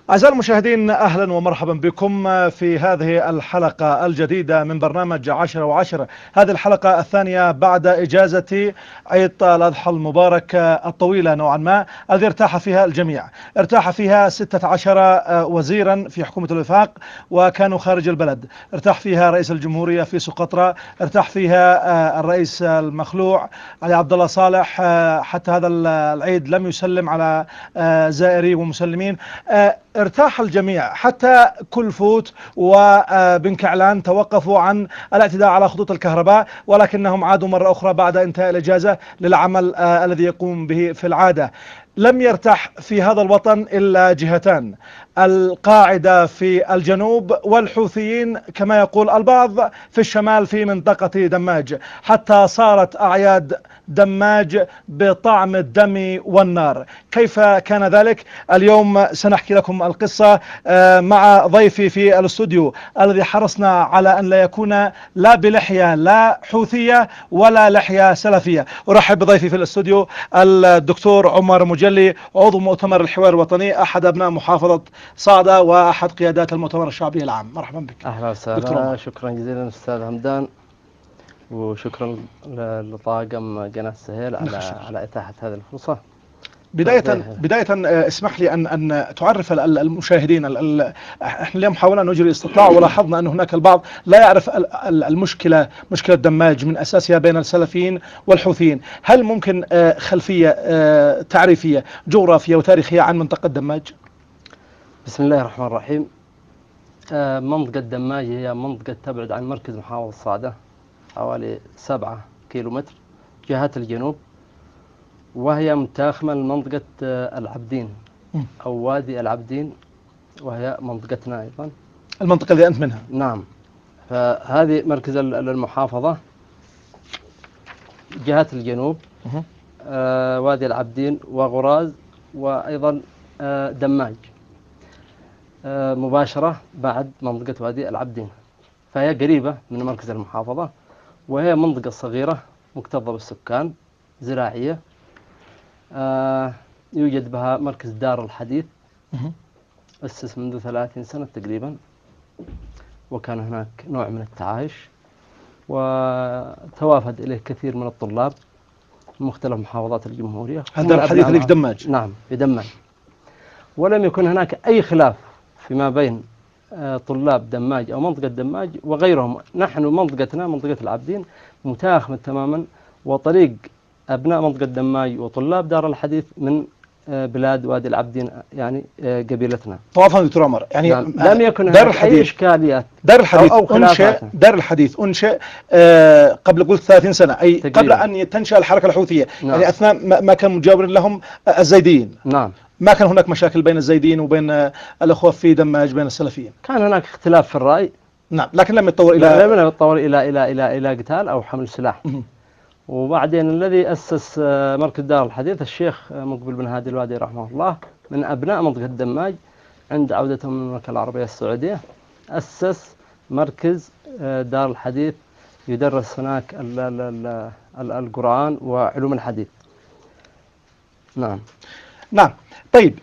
أعزائي المشاهدين، أهلا ومرحبا بكم في هذه الحلقة الجديدة من برنامج 10 و10. هذه الحلقة الثانية بعد إجازة عيد الأضحى المبارك الطويلة نوعا ما، الذي ارتاح فيها الجميع. ارتاح فيها 16 وزيرا في حكومة الوفاق وكانوا خارج البلد. ارتاح فيها رئيس الجمهورية في سقطرى، ارتاح فيها الرئيس المخلوع علي عبد الله صالح. حتى هذا العيد لم يسلم على زائري ومسلمين. ارتاح الجميع، حتى كلفوت وبن كعلان توقفوا عن الاعتداء على خطوط الكهرباء، ولكنهم عادوا مرة أخرى بعد انتهاء الإجازة للعمل الذي يقوم به في العادة. لم يرتاح في هذا الوطن إلا جهتان: القاعدة في الجنوب، والحوثيين كما يقول البعض في الشمال في منطقة دماج، حتى صارت أعياد دماج بطعم الدم والنار. كيف كان ذلك؟ اليوم سنحكي لكم القصة مع ضيفي في الاستوديو الذي حرصنا على أن لا يكون لا بلحية لا حوثية ولا لحية سلفية. أرحب بضيفي في الاستوديو الدكتور عمر مجلي، عضو مؤتمر الحوار الوطني، أحد أبناء محافظة صعدة وأحد قيادات المؤتمر الشعبي العام. مرحبا بك. أهلا وسهلا. شكرا جزيلا أستاذ همدان، وشكرا لطاقم قناة السهيل على إتاحة هذه الفرصة. بداية اسمح لي أن تعرف المشاهدين. احنا اليوم حاولنا أن نجري استطلاع، ولاحظنا أن هناك البعض لا يعرف المشكلة، مشكلة دماج من أساسها بين السلفيين والحوثيين. هل ممكن خلفية تعريفية جغرافية وتاريخية عن منطقة دماج؟ بسم الله الرحمن الرحيم. منطقة دماج هي منطقة تبعد عن مركز محافظة صعدة حوالي 7 كيلومتر جهة الجنوب، وهي متاخمة لمنطقة العبدين أو وادي العبدين، وهي منطقتنا أيضا، المنطقة اللي أنت منها. نعم. فهذه مركز المحافظة جهة الجنوب، وادي العبدين وغراز، وأيضا دماج مباشرة بعد منطقة وادي العبدين. فهي قريبة من مركز المحافظة، وهي منطقة صغيرة مكتظة بالسكان، زراعية. يوجد بها مركز دار الحديث، أسس منذ 30 سنة تقريبا، وكان هناك نوع من التعايش، وتوافد إليه كثير من الطلاب من مختلف محافظات الجمهورية. هل دار الحديث اللي في دماج؟ نعم، في دماج. ولم يكن هناك أي خلاف فيما بين طلاب دماج أو منطقة دماج وغيرهم. نحن منطقتنا منطقة العبدين متاخمة تماما، وطريق أبناء منطقة دماج وطلاب دار الحديث من بلاد وادي العبدين، يعني قبيلتنا. طوافا دكتور عمر، يعني نعم. لم يكن هناك أي إشكاليات. دار الحديث أو دار الحديث أنشئ قبل قلت 30 سنة، أي تقريبا. قبل أن تنشأ الحركة الحوثية. نعم. يعني أثناء ما كان مجاور لهم الزيديين. نعم. ما كان هناك مشاكل بين الزيديين وبين الأخوة في دماج بين السلفيين. كان هناك اختلاف في الرأي، نعم، لكن لم يتطور إلى قتال أو حمل سلاح. وبعدين الذي أسس مركز دار الحديث الشيخ مقبل بن هادي الوادي رحمه الله، من أبناء منطقة دماج، عند عودتهم من المملكة العربية السعودية أسس مركز دار الحديث، يدرس هناك القرآن وعلوم الحديث. نعم. نعم. طيب،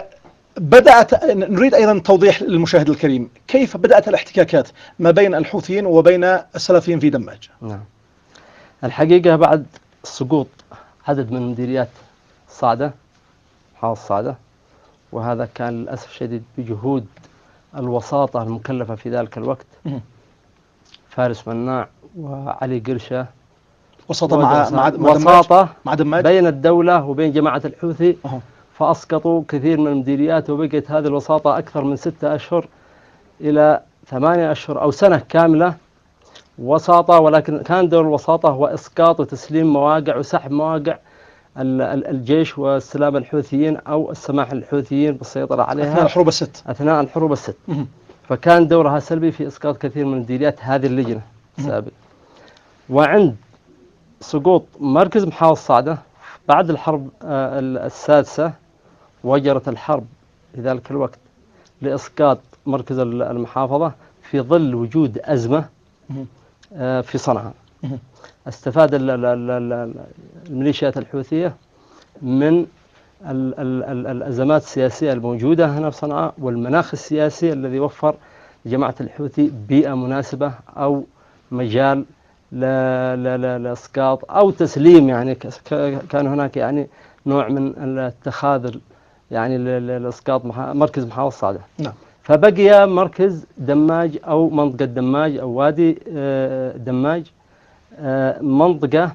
نريد أيضا توضيح للمشاهد الكريم كيف بدأت الاحتكاكات ما بين الحوثيين وبين السلفيين في دماج. نعم. الحقيقة بعد سقوط عدد من مديريات صعدة، محافظة صعدة، وهذا كان للأسف الشديد بجهود الوساطة المكلفة في ذلك الوقت، فارس مناع وعلي قرشة، وساطة مع دماج بين الدولة وبين جماعة الحوثي. فأسقطوا كثير من المديريات، وبقيت هذه الوساطة أكثر من 6 أشهر إلى 8 أشهر أو سنة كاملة وساطة. ولكن كان دور الوساطة هو إسقاط وتسليم مواقع وسحب مواقع الجيش واستلام الحوثيين أو السماح للحوثيين بالسيطرة عليها أثناء الحروب الست. فكان دورها سلبي في إسقاط كثير من مديريات هذه اللجنة السابقة. وعند سقوط مركز محافظة صعدة بعد الحرب السادسة، وجرت الحرب في ذلك الوقت لإسقاط مركز المحافظة في ظل وجود أزمة في صنعاء. استفاد الميليشيات الحوثية من الأزمات السياسية الموجودة هنا في صنعاء والمناخ السياسي الذي وفر لجماعة الحوثي بيئة مناسبة أو مجال لإسقاط أو تسليم، يعني كان هناك يعني نوع من التخاذل يعني لإسقاط مركز محافظة صعدة. نعم. فبقي مركز دماج أو منطقة دماج أو وادي دماج، منطقة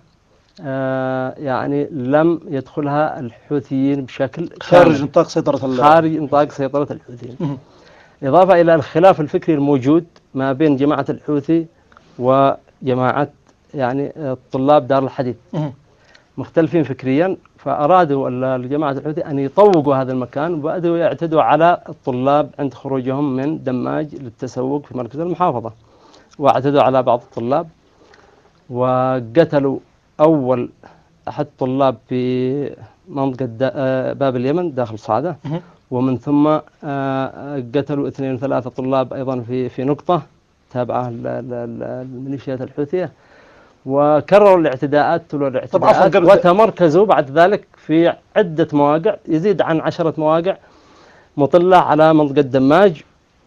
يعني لم يدخلها الحوثيين بشكل خارج نطاق سيطرة خارج نطاق سيطرة الحوثيين. إضافة إلى الخلاف الفكري الموجود ما بين جماعة الحوثي وجماعة يعني الطلاب دار الحديث، مختلفين فكريا، فأرادوا الجماعة الحوثي أن يطوقوا هذا المكان وبدأوا يعتدوا على الطلاب عند خروجهم من دماج للتسوق في مركز المحافظة، واعتدوا على بعض الطلاب وقتلوا أول أحد الطلاب في منطقة باب اليمن داخل صعدة، ومن ثم قتلوا 2 3 طلاب أيضا في نقطة تابعة للميليشيات الحوثية، وكرروا الاعتداءات تلو الاعتداءات وتمركزوا بعد ذلك في عدة مواقع يزيد عن 10 مواقع مطلة على منطقة دماج،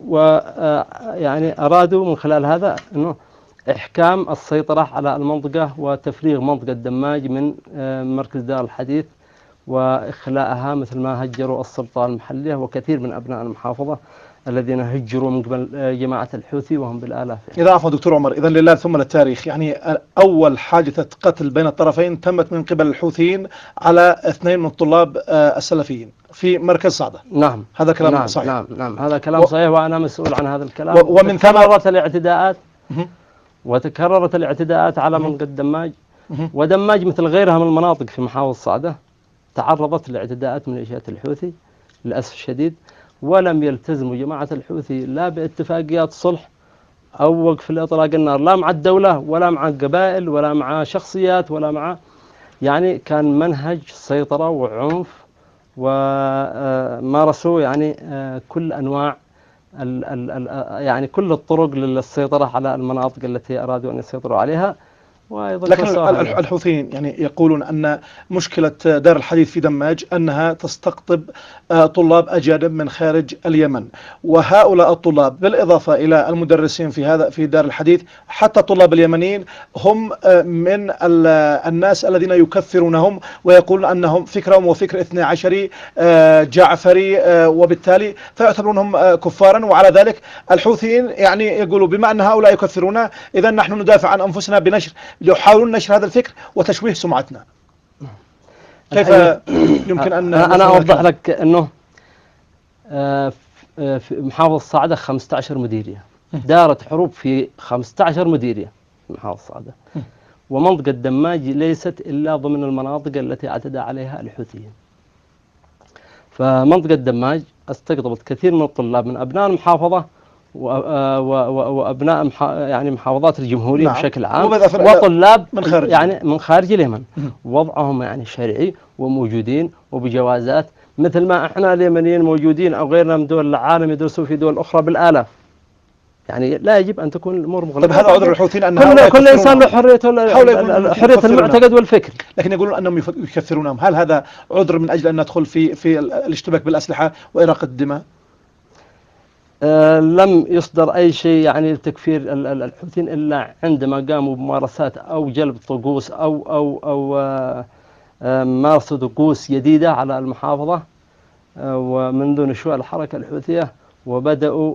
ويعني أرادوا من خلال هذا أنه إحكام السيطرة على المنطقة وتفريغ منطقة دماج من مركز دار الحديث وإخلاءها، مثل ما هجروا السلطة المحلية وكثير من أبناء المحافظة الذين هجروا من قبل جماعة الحوثي وهم بالآلاف. إذا عفوا دكتور عمر، إذا لله ثم للتاريخ، يعني أول حادثة قتل بين الطرفين تمت من قبل الحوثيين على 2 من الطلاب السلفيين في مركز صعدة. نعم، هذا كلام نعم صحيح. نعم هذا كلام صحيح، وأنا مسؤول عن هذا الكلام. ومن تكررت الاعتداءات وتكررت الاعتداءات على منطقة دماج، ودماج مثل غيرها من المناطق في محافظة صعدة تعرضت لاعتداءات من ميليشيات الحوثي للأسف الشديد، ولم يلتزموا جماعة الحوثي لا باتفاقيات صلح أو وقف الإطلاق النار، لا مع الدولة ولا مع القبائل ولا مع شخصيات ولا مع، يعني كان منهج سيطرة وعنف، ومارسوا يعني كل أنواع يعني كل الطرق للسيطرة على المناطق التي أرادوا أن يسيطروا عليها. لكن الحوثيين يعني يقولون أن مشكلة دار الحديث في دماج أنها تستقطب طلاب أجانب من خارج اليمن، وهؤلاء الطلاب بالإضافة إلى المدرسين في دار الحديث حتى الطلاب اليمنيين هم من الناس الذين يكفرونهم ويقولون أنهم فكرهم وفكر 12 جعفري، وبالتالي فيعتبرونهم كفارا. وعلى ذلك الحوثيين يعني يقولوا بما أن هؤلاء يكفرون إذا نحن ندافع عن أنفسنا بنشر، يحاولون نشر هذا الفكر وتشويه سمعتنا. كيف يمكن أن أنا أوضح لك أنه في محافظة صعدة 15 مديرية، دارت حروب في 15 مديرية في محافظة صعدة، ومنطقة دماج ليست إلا ضمن المناطق التي اعتدى عليها الحوثيين. فمنطقة دماج استقطبت كثير من الطلاب من أبناء المحافظة وأبناء يعني محافظات الجمهورية نعم. بشكل عام، وطلاب من خارج اليمن، وضعهم يعني شرعي وموجودين وبجوازات مثل ما احنا اليمنيين موجودين او غيرنا من دول العالم يدرسوا في دول اخرى بالآلاف. يعني لا يجب ان تكون الامور مغلقه. طيب هذا عذر الحوثيين ان كل انسان له حريه المعتقد والفكر، لكن يقولون انهم يكفرونهم. هل هذا عذر من اجل ان ندخل في الاشتباك بالاسلحه واراقه الدماء؟ لم يصدر أي شيء يعني لتكفير الحوثيين إلا عندما قاموا بممارسات أو جلب طقوس أو مارسوا طقوس جديدة على المحافظة ومنذ نشوء الحركة الحوثية، وبدأوا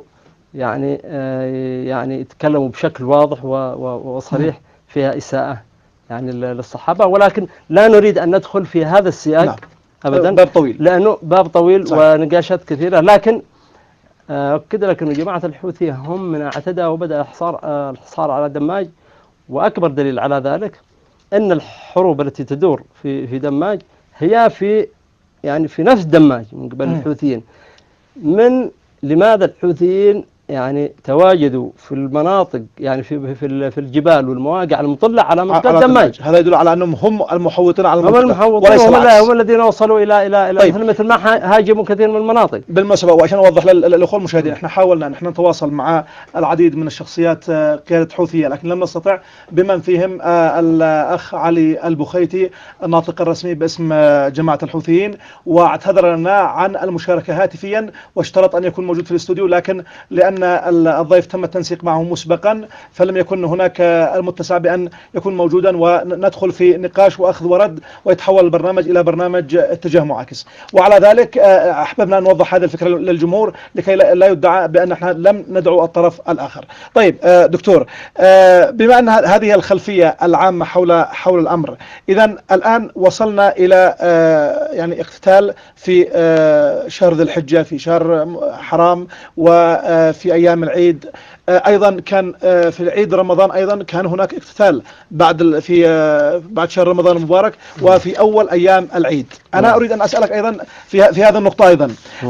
يعني يتكلموا بشكل واضح وصريح فيها إساءة يعني للصحابة، ولكن لا نريد أن ندخل في هذا السياق. نعم. أبدا، باب طويل، لأنه باب طويل. صحيح. ونقاشات كثيرة، لكن أكد لك أن جماعة الحوثي هم من اعتدى وبدأ الحصار على دماج، وأكبر دليل على ذلك أن الحروب التي تدور في دماج هي في نفس دماج من قبل الحوثيين. لماذا الحوثيين يعني تواجدوا في المناطق، يعني في الجبال والمواقع المطلة على منطقة دماج. هذا يدل على أنهم هم المحوطين على المنطقة، هم المحوطين، هم الذين وصلوا إلى طيب. مثل ما هاجموا كثير من المناطق. بالمناسبة، وعشان أوضح للأخوة المشاهدين، احنا حاولنا نحن نتواصل مع العديد من الشخصيات قيادة حوثية، لكن لم نستطع، بمن فيهم الأخ علي البخيتي الناطق الرسمي باسم جماعة الحوثيين، واعتذر لنا عن المشاركة هاتفيا واشترط أن يكون موجود في الاستوديو، لكن لأن الضيف تم التنسيق معه مسبقا فلم يكن هناك المتسع بأن يكون موجودا وندخل في نقاش وأخذ ورد ويتحول البرنامج إلى برنامج اتجاه معاكس. وعلى ذلك أحببنا أن نوضح هذه الفكرة للجمهور لكي لا يدعى بأن احنا لم ندعو الطرف الآخر. طيب دكتور، بما أن هذه الخلفية العامة حول الأمر، إذن الآن وصلنا إلى يعني اقتتال في شهر ذي الحجة، في شهر حرام، وفي أيام العيد أيضا كان في عيد رمضان أيضا كان هناك اقتتال بعد شهر رمضان المبارك وفي أول أيام العيد. أنا أريد أن أسألك أيضا في هذه النقطة أيضا،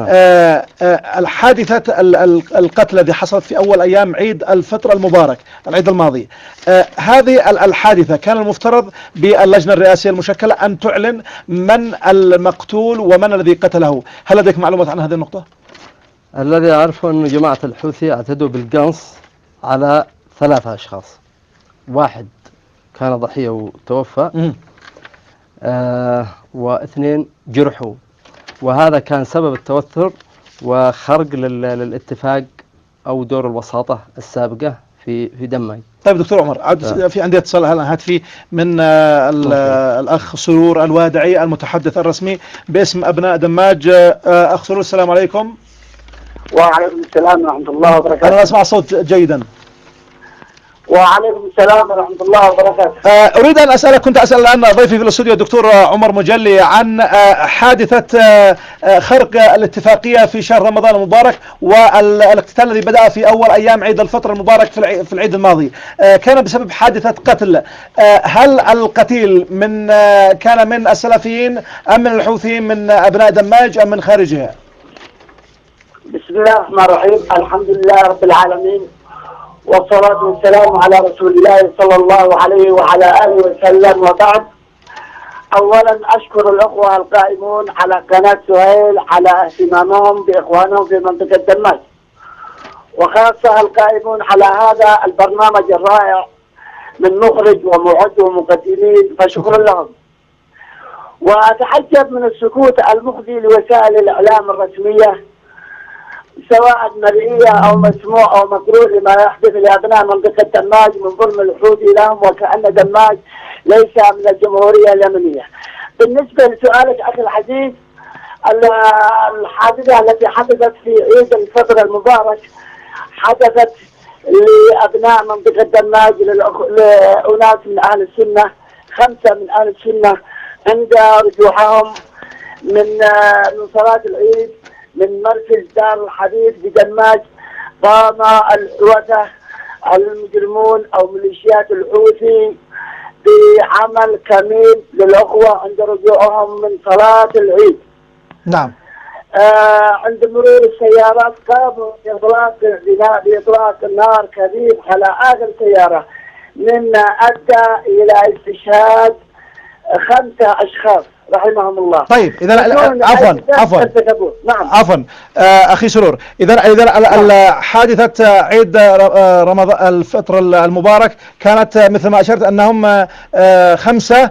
الحادثة القتل الذي حصلت في أول أيام عيد الفطر المبارك العيد الماضي، هذه الحادثة كان المفترض باللجنة الرئاسية المشكلة أن تعلن من المقتول ومن الذي قتله. هل لديك معلومات عن هذه النقطة؟ الذي أعرفه أن جماعة الحوثي اعتدوا بالقنص على 3 أشخاص، واحد كان ضحية وتوفى، و2 جرحوا، وهذا كان سبب التوتر وخرق للاتفاق أو دور الوساطة السابقة في دماج. طيب دكتور عمر، في عندي اتصال هاتفي من الأخ سرور الوادعي المتحدث الرسمي باسم أبناء دماج. أخ سرور، السلام عليكم. وعليكم السلام ورحمة الله وبركاته. أنا أسمع الصوت جيدا. وعليكم السلام ورحمة الله وبركاته. أريد أن أسألك، كنت أسأل الآن ضيفي في الاستوديو الدكتور عمر مجلي عن حادثة خرق الاتفاقية في شهر رمضان المبارك والاقتتال الذي بدأ في أول أيام عيد الفطر المبارك في العيد الماضي، كان بسبب حادثة قتل. هل القتيل كان من السلفيين أم من الحوثيين من أبناء دماج أم من خارجها؟ بسم الله الرحمن الرحيم، الحمد لله رب العالمين، والصلاة والسلام على رسول الله صلى الله عليه وعلى آله وسلم، وبعد. أولا أشكر الأخوة القائمون على قناة سهيل على اهتمامهم بإخوانهم في منطقة دماج، وخاصة القائمون على هذا البرنامج الرائع من مخرج ومعد ومقدمين، فشكرا لهم. وأتعجب من السكوت المخزي لوسائل الإعلام الرسمية، سواء مرئية أو مسموع أو مقروء، لما يحدث لأبناء منطقة دماج من ظلم الحوثي لهم، وكأن دماج ليس من الجمهورية اليمنية. بالنسبة لسؤالك أخي العزيز، الحادثة التي حدثت في عيد الفطر المبارك حدثت لأبناء منطقة دماج، لأناس من أهل السنة، 5 من أهل السنة، عند رجوعهم من صلاة العيد من مركز دار الحديث بدماج، قام الحوثة المجرمون أو ميليشيات الحوثي بعمل كمين للأخوة عند رجوعهم من صلاة العيد. نعم. عند مرور السيارات قاموا بإطلاق النار كبير على آخر سيارة، مما أدى إلى استشهاد 5 أشخاص رحمهم الله. طيب إذا عفوا نعم. عفوا أخي سرور، إذا حادثة عيد رمضان الفطر المبارك كانت مثل ما أشرت أنهم 5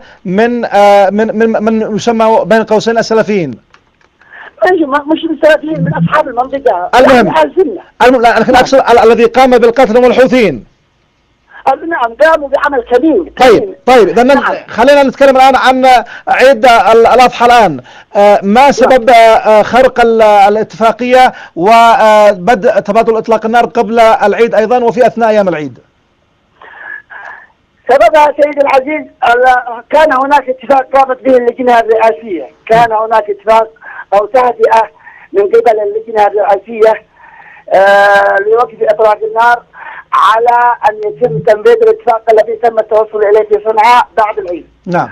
من يسمى بين قوسين السلفيين. مش السلفيين، من أصحاب المنطقة. المهم لكن أقصد الذي قام بالقتل هم الحوثيين. نعم، قاموا بعمل كبير. طيب إذا نعم. خلينا نتكلم الآن عن عيد الأضحى الآن. ما سبب خرق الاتفاقية وبدء تبادل إطلاق النار قبل العيد أيضا وفي أثناء أيام العيد؟ سببها سيد العزيز، كان هناك اتفاق قامت به اللجنة الرئاسية، كان هناك اتفاق أو تهدئة من قبل اللجنة الرئاسية لوقف إطلاق النار على أن يتم تنفيذ الاتفاق الذي تم التوصل إليه في صنعاء بعد العيد. نعم.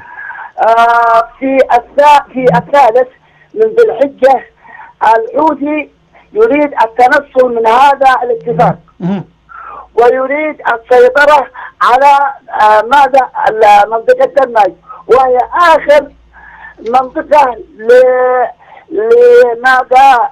في الثالث من ذي الحجة الحوثي يريد التنصل من هذا الاتفاق ويريد السيطرة على ماذا منطقة دماج، وهي آخر منطقة لماذا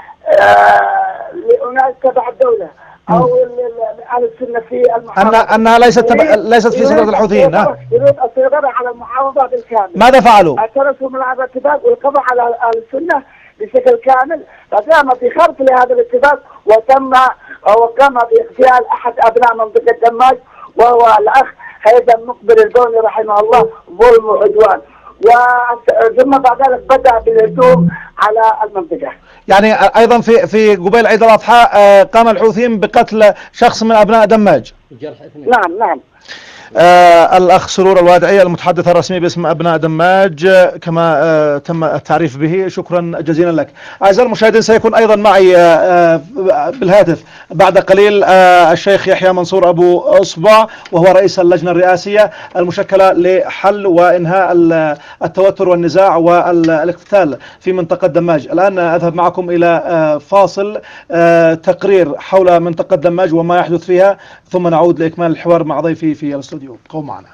لأناس تبع الدولة أو أهل السنة في المحافظة، أنها ليست في سيطرة الحوثيين. يريد السيطرة على المحافظة بالكامل. ماذا فعلوا؟ التنصل من هذا الاتفاق والقضاء على أهل السنة بشكل كامل، فقام بخرق لهذا الاتفاق وقام باغتيال أحد أبناء منطقة دماج وهو الأخ هيثم مقبل البوني رحمه الله، ظلم وعدوان، ثم بعد ذلك بدأ بالهجوم على المنطقة. يعني أيضا في قبيل عيد الأضحى قام الحوثيين بقتل شخص من أبناء دماج. نعم. الأخ سرور الوادعي المتحدث الرسمي باسم أبناء دماج كما تم التعريف به، شكرا جزيلا لك. أعزائي المشاهدين، سيكون أيضا معي بالهاتف بعد قليل الشيخ يحيى منصور أبو أصبع، وهو رئيس اللجنة الرئاسية المشكلة لحل وإنهاء التوتر والنزاع والاقتتال في منطقة دماج. الآن أذهب معكم إلى فاصل تقرير حول منطقة دماج وما يحدث فيها، ثم نعود لإكمال الحوار مع ضيفي في الاستوديو. قوم معنا.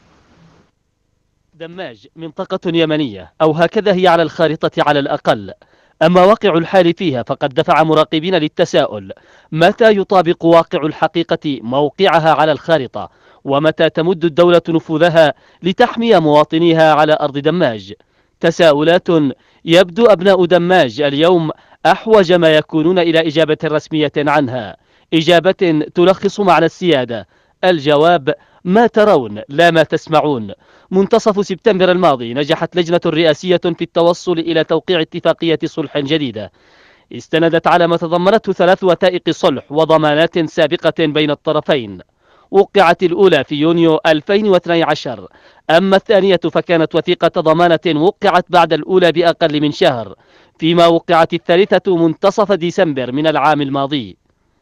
دماج منطقة يمنية، أو هكذا هي على الخارطة على الأقل. أما واقع الحال فيها فقد دفع مراقبين للتساؤل: متى يطابق واقع الحقيقة موقعها على الخارطة؟ ومتى تمد الدولة نفوذها لتحمي مواطنيها على أرض دماج؟ تساؤلات يبدو أبناء دماج اليوم أحوج ما يكونون إلى إجابة رسمية عنها، إجابة تلخص معنى السيادة. الجواب: ما ترون لا ما تسمعون. منتصف سبتمبر الماضي نجحت لجنة رئاسية في التوصل إلى توقيع اتفاقية صلح جديدة استندت على ما تضمنته 3 وثائق صلح وضمانات سابقة بين الطرفين. وقعت الأولى في يونيو 2012، أما الثانية فكانت وثيقة ضمانة وقعت بعد الأولى بأقل من شهر، فيما وقعت الثالثة منتصف ديسمبر من العام الماضي.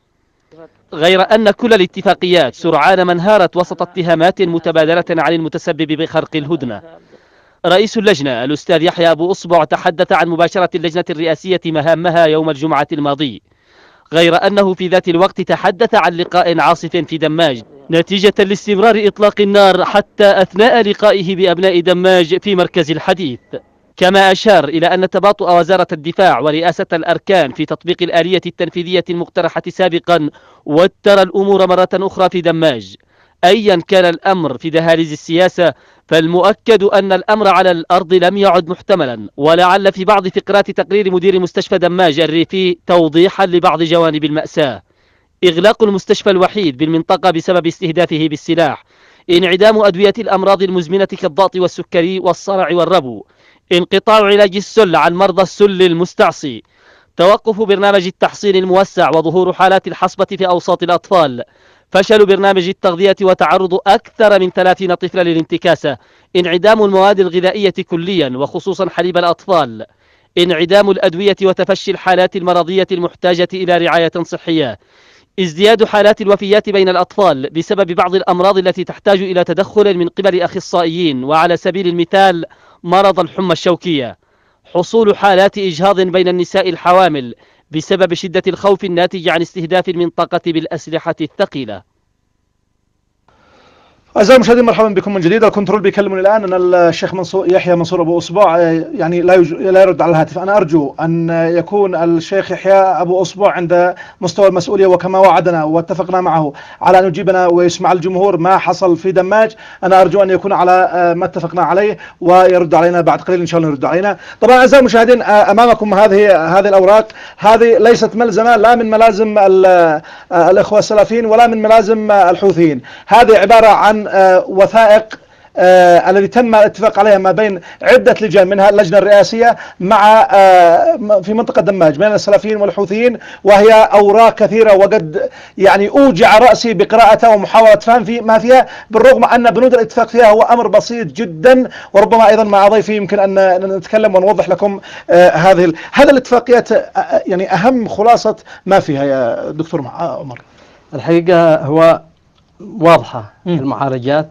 غير أن كل الاتفاقيات سرعان ما انهارت وسط اتهامات متبادلة عن المتسبب بخرق الهدنة. رئيس اللجنة الأستاذ يحيى أبو أصبع تحدث عن مباشرة اللجنة الرئاسية مهامها يوم الجمعة الماضي، غير أنه في ذات الوقت تحدث عن لقاء عاصف في دماج نتيجة لاستمرار إطلاق النار حتى أثناء لقائه بأبناء دماج في مركز الحديث. كما أشار إلى أن تباطؤ وزارة الدفاع ورئاسة الأركان في تطبيق الآلية التنفيذية المقترحة سابقا وتر الأمور مرة أخرى في دماج. أيا كان الأمر في دهاليز السياسة، فالمؤكد أن الأمر على الأرض لم يعد محتملا، ولعل في بعض فقرات تقرير مدير مستشفى دماج الريفي توضيحا لبعض جوانب المأساة: إغلاق المستشفى الوحيد بالمنطقة بسبب استهدافه بالسلاح، انعدام أدوية الأمراض المزمنة كالضغط والسكري والصرع والربو، انقطاع علاج السل عن مرضى السل المستعصي، توقف برنامج التحصين الموسع وظهور حالات الحصبة في أوساط الأطفال، فشل برنامج التغذية وتعرض أكثر من 30 طفلا للانتكاسة، انعدام المواد الغذائية كليا وخصوصا حليب الأطفال، انعدام الأدوية وتفشي الحالات المرضية المحتاجة إلى رعاية صحية، ازدياد حالات الوفيات بين الأطفال بسبب بعض الأمراض التي تحتاج إلى تدخل من قبل أخصائيين، وعلى سبيل المثال مرض الحمى الشوكية، حصول حالات إجهاض بين النساء الحوامل بسبب شدة الخوف الناتج عن استهداف المنطقة بالأسلحة الثقيلة. أعزائي المشاهدين، مرحبا بكم من جديد. الكنترول بيكلمني الآن أن الشيخ يحيى منصور أبو أصبع يعني لا يرد على الهاتف. أنا أرجو أن يكون الشيخ يحيى أبو أصبع عند مستوى المسؤولية، وكما وعدنا واتفقنا معه على أن يجيبنا ويسمع الجمهور ما حصل في دماج. أنا أرجو أن يكون على ما اتفقنا عليه ويرد علينا بعد قليل إن شاء الله يرد علينا. طبعا أعزائي المشاهدين، أمامكم هذه الأوراق. هذه ليست ملزمة لا من ملازم الإخوة السلفيين ولا من ملازم الحوثيين. هذه عبارة عن وثائق الذي تم الاتفاق عليها ما بين عدة لجان، منها اللجنة الرئاسية مع في منطقة دماج بين السلفيين والحوثيين، وهي أوراق كثيرة، وقد يعني أوجع رأسي بقراءتها ومحاولة فهم في ما فيها، بالرغم أن بنود الاتفاق فيها هو أمر بسيط جدا. وربما أيضا مع ضيفي يمكن أن نتكلم ونوضح لكم هذه الاتفاقيات، يعني أهم خلاصة ما فيها يا دكتور عمر. الحقيقة هو واضحة المعالجات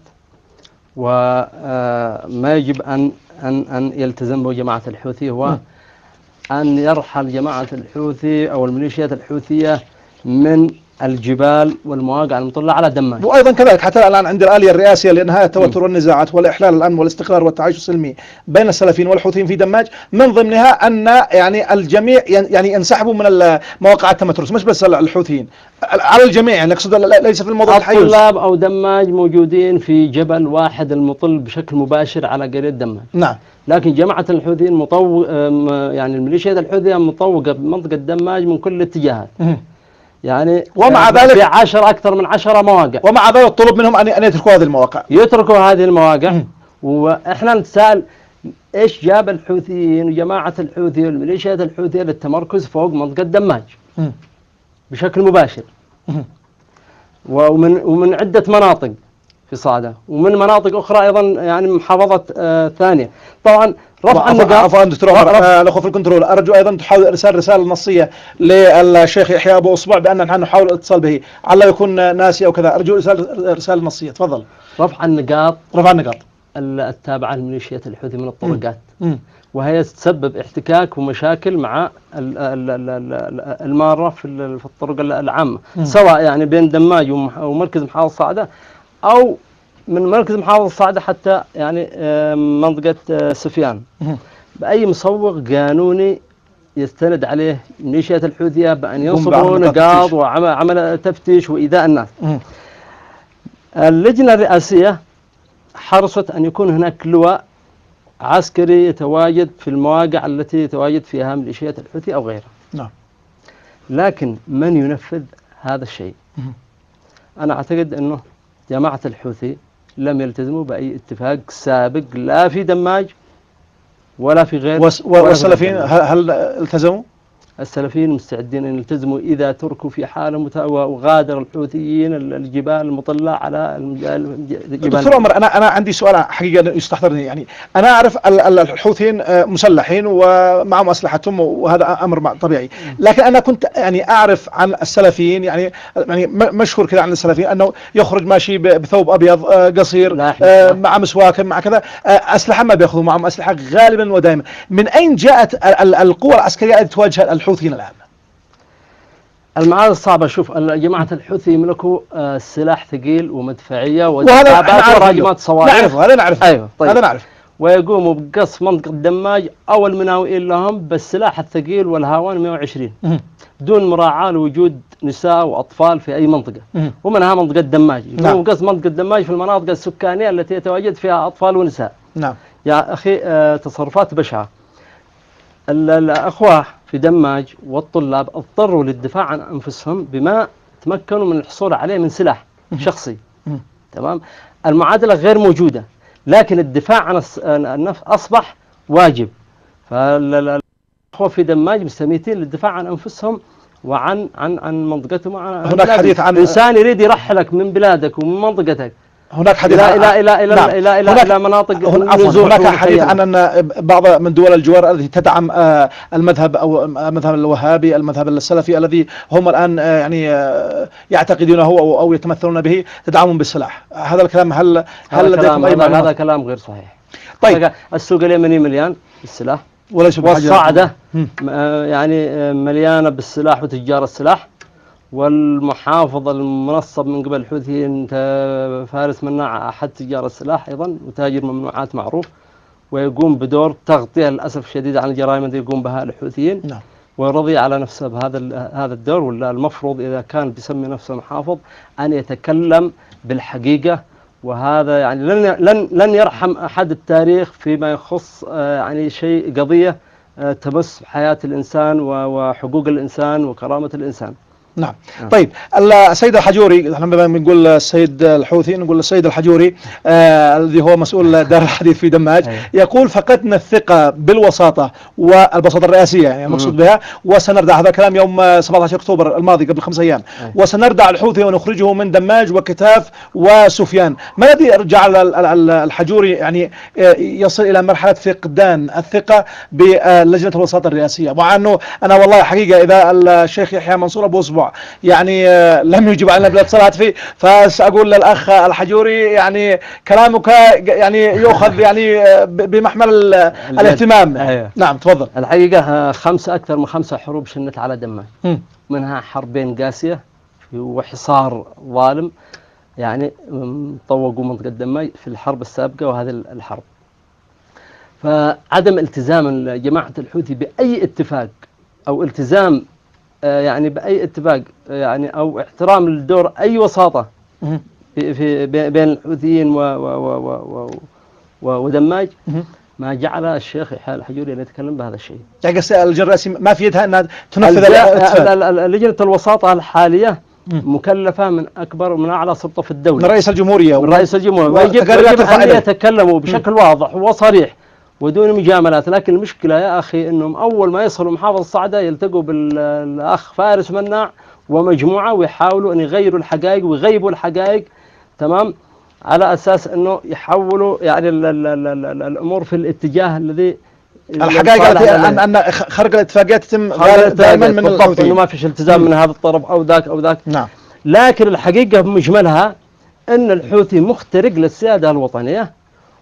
وما يجب أن يلتزم به جماعة الحوثي هو أن يرحل جماعة الحوثي أو الميليشيات الحوثية من الجبال والمواقع المطلة على دماج. وأيضا كذلك حتى الآن عند الآلية الرئاسية لإنهاء التوتر والنزاعات والإحلال الأمن والاستقرار والتعايش السلمي بين السلفيين والحوثيين في دماج، من ضمنها أن يعني الجميع يعني ينسحبوا من مواقع التمترس، مش بس الحوثيين، على الجميع، يعني أقصد ليس في الموضوع الحيز. الطلاب أو دماج موجودين في جبل واحد المطل بشكل مباشر على قرية دماج. نعم. لكن جماعة الحوثيين يعني الميليشيات الحوثية مطوقة بمنطقة دماج من كل الاتجاهات. يعني ومع ذلك في أكثر من 10 مواقع. ومع ذلك طلب منهم أن يتركوا هذه المواقع. يتركوا هذه المواقع. وإحنا نتساءل إيش جاب الحوثيين وجماعة الحوثي والميليشيات الحوثية للتمركز فوق منطقة دماج بشكل مباشر، ومن عدة مناطق في صعدة ومن مناطق أخرى أيضا، يعني محافظة ثانية. طبعا رفع النقاط. عفوا دكتور عمر، الأخوة في الكنترول، أرجو أيضا تحاول إرسال رسالة نصية للشيخ يحيى أبو أصبع بأن نحن نحاول الاتصال به، على يكون ناسي أو كذا. أرجو رسالة نصية. تفضل. رفع النقاط التابعة لميليشيات الحوثي من الطرقات، وهي تسبب احتكاك ومشاكل مع المارة في الطرق العامة، سواء يعني بين دماج ومركز محافظة صعدة، أو من مركز محافظة صعدة حتى يعني منطقة سفيان، بأي مسوق قانوني يستند عليه ميليشيات الحوثية بأن ينصبوا نقاط وعمل تفتيش وإيذاء الناس. اللجنة الرئاسية حرصت أن يكون هناك لواء عسكري يتواجد في المواقع التي يتواجد فيها ميليشيات الحوثي أو غيرها. نعم. لكن من ينفذ هذا الشيء؟ أنا أعتقد أنه جماعة الحوثي لم يلتزموا بأي اتفاق سابق، لا في دماج ولا في غير. والسلفيين هل التزموا؟ السلفيين مستعدين أن يلتزموا إذا تركوا في حالهم وغادر الحوثيين الجبال المطلة على الجبال. دكتور عمر، أنا عندي سؤال حقيقة يستحضرني. يعني أنا أعرف الحوثيين مسلحين ومعهم أسلحتهم وهذا أمر طبيعي، لكن أنا كنت يعني أعرف عن السلفيين، يعني مشهور كذا عن السلفيين أنه يخرج ماشي بثوب أبيض قصير مع مسواك مع كذا، أسلحة ما بيأخذوا معهم أسلحة غالبا ودائما. من أين جاءت القوة العسكرية التي تواجه الحوثيين الآن؟ المعارض الصعبة. شوف، جماعة الحوثي يملكوا سلاح ثقيل ومدفعية ودبابات وراجمات صواريخ. نعرفه، هذا نعرف. أيوه طيب. هذا نعرف. ويقوموا بقصف منطقة دماج أو المناوئين لهم بالسلاح الثقيل والهاوان 120 دون مراعاة لوجود نساء وأطفال في أي منطقة، ومنها منطقة دماج. يقوموا بقصف منطقة دماج في المناطق السكانية التي يتواجد فيها أطفال ونساء. نعم يا أخي، تصرفات بشعة. الأخوة في دماج والطلاب اضطروا للدفاع عن أنفسهم بما تمكنوا من الحصول عليه من سلاح شخصي. تمام. المعادلة غير موجودة، لكن الدفاع عن النفس أصبح واجب. فالأخوة في دماج مستميتين للدفاع عن أنفسهم وعن منطقتهم. هناك حديث عن إنسان يريد يرحلك من بلادك ومن منطقتك. هناك حديث إلى مناطق هناك حديث عن أن بعض من دول الجوار التي تدعم المذهب أو المذهب الوهابي، المذهب السلفي الذي هم الآن يعني يعتقدونه أو يتمثلون به، تدعمهم بالسلاح. هذا الكلام هل لديكم أي معلومات؟ هذا كلام غير صحيح. طيب، السوق اليمني مليان بالسلاح، والصعدة يعني مليانة بالسلاح وتجار السلاح، والمحافظ المنصب من قبل الحوثيين فارس مناع أحد تجار السلاح أيضا وتاجر ممنوعات معروف، ويقوم بدور تغطية للأسف الشديد عن الجرائم التي يقوم بها الحوثيين. نعم. ورضي على نفسه بهذا الدور. ولا المفروض إذا كان بيسمي نفسه محافظ أن يتكلم بالحقيقة، وهذا يعني لن يرحم أحد التاريخ فيما يخص يعني شيء قضية تمس حياة الإنسان وحقوق الإنسان وكرامة الإنسان. نعم. طيب، السيد الحجوري، احنا بنقول السيد الحوثي نقول السيد الحجوري الذي هو مسؤول دار الحديث في دماج، يقول فقدنا الثقة بالوساطة والبساطة الرئاسية، يعني المقصود بها، وسنردع. هذا كلام يوم 17 أكتوبر الماضي قبل 5 أيام. وسنردع الحوثي ونخرجه من دماج وكتاف وسفيان. ما الذي جعل الحجوري يعني يصل إلى مرحلة فقدان الثقة بلجنة الوساطة الرئاسية؟ مع أنه أنا والله حقيقة إذا الشيخ يحيى منصور أبو أصبع الأسبوع يعني لم يجب علينا بالاتصالات فيه، فسأقول للأخ الحجوري يعني كلامك يعني يؤخذ يعني بمحمل الاهتمام. أيوه. نعم تفضل. الحقيقة أكثر من 5 حروب شنت على دماج، منها حربين قاسية وحصار ظالم يعني طوقوا منطقة دماج في الحرب السابقة وهذه الحرب. فعدم التزام جماعة الحوثي بأي اتفاق أو التزام يعني بأي اتفاق يعني أو احترام للدور أي وساطة بين الحوثيين ودماج ما جعل الشيخ يحيى الحجوري أن يتكلم بهذا الشيء. يعني اللجنة الرئاسية ما في يدها أنها تنفذ لجنة الوساطة الحالية مكلفة من أعلى سلطة في الدولة، من رئيس الجمهورية. من رئيس الجمهورية، ويجب أن يتكلموا بشكل واضح وصريح ودون مجاملات. لكن المشكلة يا أخي أنهم أول ما يصلوا محافظة صعدة يلتقوا بالأخ فارس مناع ومجموعة ويحاولوا أن يغيروا الحقائق ويغيبوا الحقائق، تمام، على أساس أنه يحولوا يعني الأمور في الاتجاه الذي الحقائق أن خرق الاتفاقيات يتم دائما من بالضبط، أنه ما فيش التزام من هذا الطرف أو ذاك أو ذاك. نعم. لكن الحقيقة بمجملها أن الحوثي مخترق للسيادة الوطنية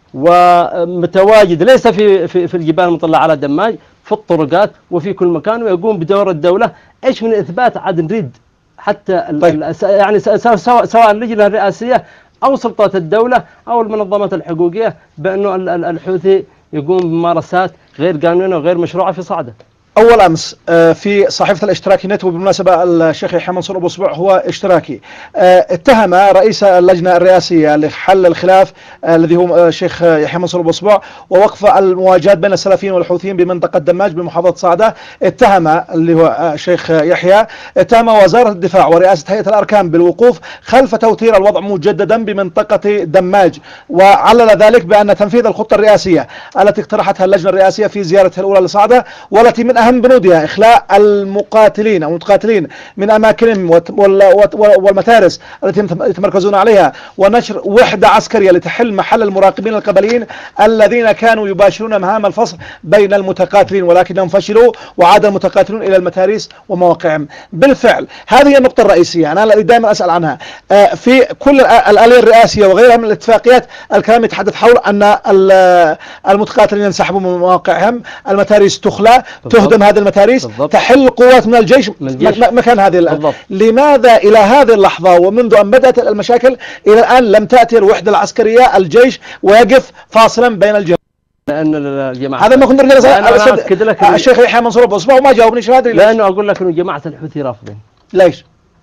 ومتواجد ليس في الجبال المطلة على دماج، في الطرقات وفي كل مكان، ويقوم بدور الدولة. إيش من إثبات عاد نريد حتى طيب. يعني سواء اللجنة الرئاسية أو سلطات الدولة أو المنظمات الحقوقية بأنه الحوثي يقوم بممارسات غير قانونية وغير مشروعة في صعدة. أول أمس في صحيفة الاشتراكي نت، وبالمناسبة الشيخ يحيى منصور أبو صبع هو اشتراكي، اتهم رئيس اللجنة الرئاسية لحل الخلاف الذي هو الشيخ يحيى منصور أبو صبع ووقف المواجهات بين السلفيين والحوثيين بمنطقة دماج بمحافظة صعدة، اتهم اللي هو الشيخ يحيى اتهم وزارة الدفاع ورئاسة هيئة الأركان بالوقوف خلف توتير الوضع مجددا بمنطقة دماج، وعلل ذلك بأن تنفيذ الخطة الرئاسية التي اقترحتها اللجنة الرئاسية في زيارتها الأولى لصعدة، والتي من أهم بنودها إخلاء المقاتلين أو المتقاتلين من أماكنهم والمتارس التي يتمركزون عليها، ونشر وحدة عسكرية لتحل محل المراقبين القبليين الذين كانوا يباشرون مهام الفصل بين المتقاتلين، ولكنهم فشلوا وعاد المتقاتلون إلى المتاريس ومواقعهم. بالفعل هذه النقطة الرئيسية أنا دائما أسأل عنها في كل الآلية الرئاسية وغيرها من الاتفاقيات. الكلام يتحدث حول أن المتقاتلين ينسحبوا من مواقعهم، المتاريس تخلى، تهدم هذه المتاريس، تحل قوات من الجيش مكان هذه. لماذا إلى هذه اللحظة ومنذ أن بدأت المشاكل إلى الآن لم تأتي الوحدة العسكرية الجيش ويقف فاصلا بين الجماعة؟ لأن الجماعة هذا ما كنت نسأل الشيخ يحيى منصور أبو صبع وما جاوبني. شو هذا؟ لأنه أقول لك إنه جماعة الحوثي رافضين. ليش؟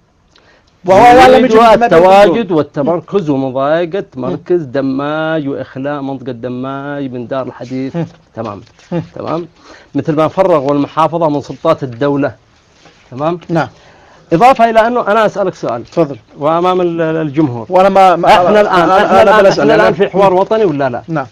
وهو التواجد والتمركز ومضايقة مركز دماج وإخلاء منطقة دماج من دار الحديث. تمام تمام، مثل ما فرغوا المحافظة من سلطات الدولة. تمام. نعم. إضافة إلى أنه أنا أسألك سؤال. تفضل. وأمام الجمهور. وأنا إحنا الآن في حوار وطني ولا لا؟ نعم.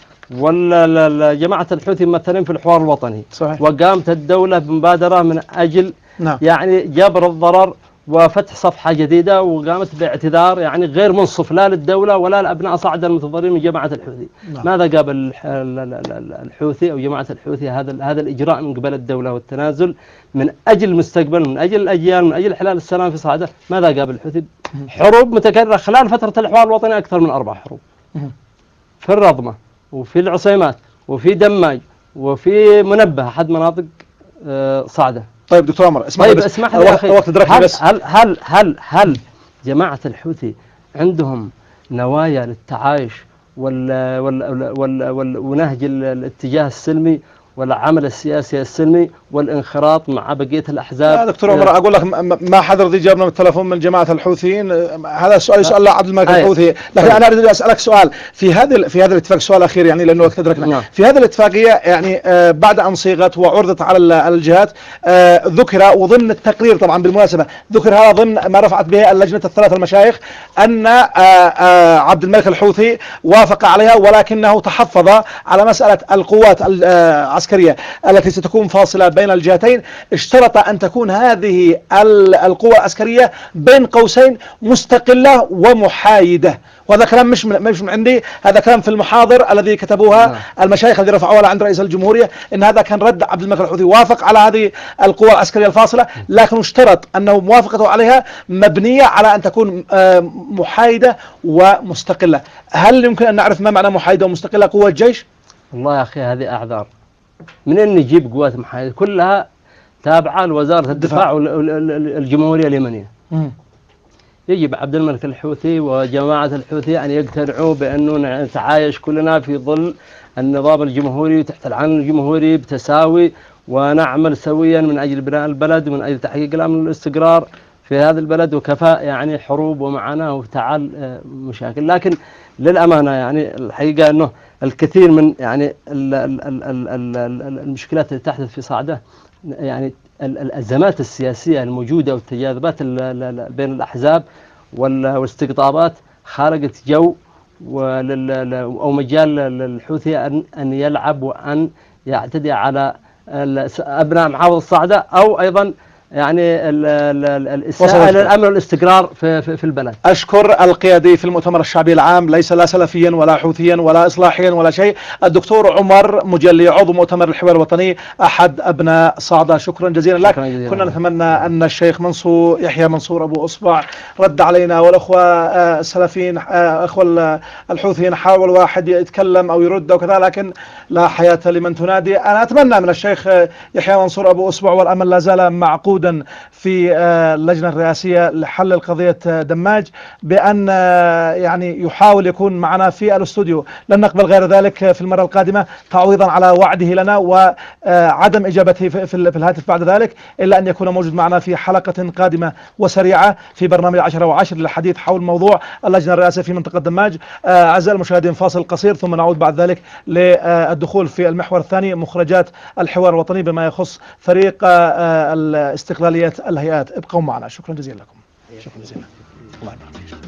ولا جماعة الحوثي ممثلين في الحوار الوطني. صحيح. وقامت الدولة بمبادرة من أجل نعم. يعني جبر الضرر وفتح صفحة جديدة، وقامت باعتذار يعني غير منصف لا للدولة ولا لأبناء صعدة المتضررين من جماعة الحوثي. نعم. ماذا قابل الحوثي أو جماعة الحوثي هذا الإجراء من قبل الدولة والتنازل من أجل مستقبل، من أجل الأجيال، من أجل حلال السلام في صعدة؟ ماذا قابل الحوثي؟ حروب متكررة خلال فترة الحوار الوطني، أكثر من 4 حروب في الرضمة وفي العصيمات وفي دماج وفي منبه أحد مناطق صعدة. طيب دكتور عمر اسمح لي أخي، هل جماعة الحوثي عندهم نوايا للتعايش ونهج الاتجاه السلمي والعمل السياسي السلمي والانخراط مع بقية الأحزاب؟ يا دكتور عمر أقول لك ما حد رضي يجاوبنا بالتلفون من جماعة الحوثيين. هذا السؤال يسأل عبد الملك الحوثي، لكن أنا أريد أسألك سؤال في هذا الاتفاق. سؤال أخير يعني لأنه وقت أدركنا. في هذه الاتفاقية يعني بعد أن صيغت وعرضت على الجهات ذكر وضمن التقرير طبعا بالمناسبة ذكر هذا ضمن ما رفعت به اللجنة الثلاث المشايخ أن عبد الملك الحوثي وافق عليها، ولكنه تحفظ على مسألة القوات العسكرية التي ستكون فاصلة بين الجهتين. اشترط أن تكون هذه القوة العسكرية بين قوسين مستقلة ومحايدة، وهذا كلام مش من عندي، هذا كلام في المحاضر الذي كتبوها المشايخ الذي رفعوها عند رئيس الجمهورية، ان هذا كان رد عبد الملك الحوثي، وافق على هذه القوى العسكرية الفاصلة، لكن اشترط انه موافقته عليها مبنية على ان تكون محايدة ومستقلة. هل يمكن ان نعرف ما معنى محايدة ومستقلة قوة الجيش؟ والله يا اخي هذه اعذار، منين نجيب قوات محايدة؟ كلها تابعة لوزارة الدفاع والجمهورية اليمنية. يجب عبد الملك الحوثي وجماعة الحوثي أن يقتنعوا بأنه نتعايش كلنا في ظل النظام الجمهوري وتحت العلم الجمهوري بتساوي، ونعمل سويا من أجل بناء البلد ومن أجل تحقيق الأمن والاستقرار في هذا البلد، وكفاء يعني حروب ومعاناة وتعال مشاكل. لكن للأمانة يعني الحقيقة أنه الكثير من يعني المشكلات اللي تحدث في صعدة، يعني الأزمات السياسية الموجودة والتجاذبات بين الأحزاب والاستقطابات خلقت جو أو مجال للحوثي أن يلعب وأن يعتدي على أبناء محافظة الصعدة، أو أيضا يعني الإساءة للأمن والاستقرار في البلد. أشكر القيادي في المؤتمر الشعبي العام، ليس لا سلفيا ولا حوثيا ولا إصلاحيا ولا شيء، الدكتور عمر مجلي عضو مؤتمر الحوار الوطني أحد أبناء صعدة. شكرا جزيلا لك. كنا نتمنى أن الشيخ يحيى منصور أبو أصبع رد علينا، والأخوة السلفيين أخوة الحوثيين حاول واحد يتكلم أو يرد وكذا، لكن لا حياة لمن تنادي. أنا أتمنى من الشيخ يحيى منصور أبو أصبع، والأمل لا زال معقود في اللجنة الرئاسية لحل قضية دماج، بأن يعني يحاول يكون معنا في الاستوديو. لن نقبل غير ذلك في المرة القادمة، تعويضا على وعده لنا وعدم إجابته في الهاتف بعد ذلك، إلا أن يكون موجود معنا في حلقة قادمة وسريعة في برنامج 10 و10 للحديث حول موضوع اللجنة الرئاسية في منطقة دماج. أعزائي المشاهدين، فاصل قصير ثم نعود بعد ذلك للدخول في المحور الثاني، مخرجات الحوار الوطني بما يخص فريق استقلالية الهيئات. ابقوا معنا. شكرا جزيلا لكم. شكرا جزيلا. الله يبارك فيك.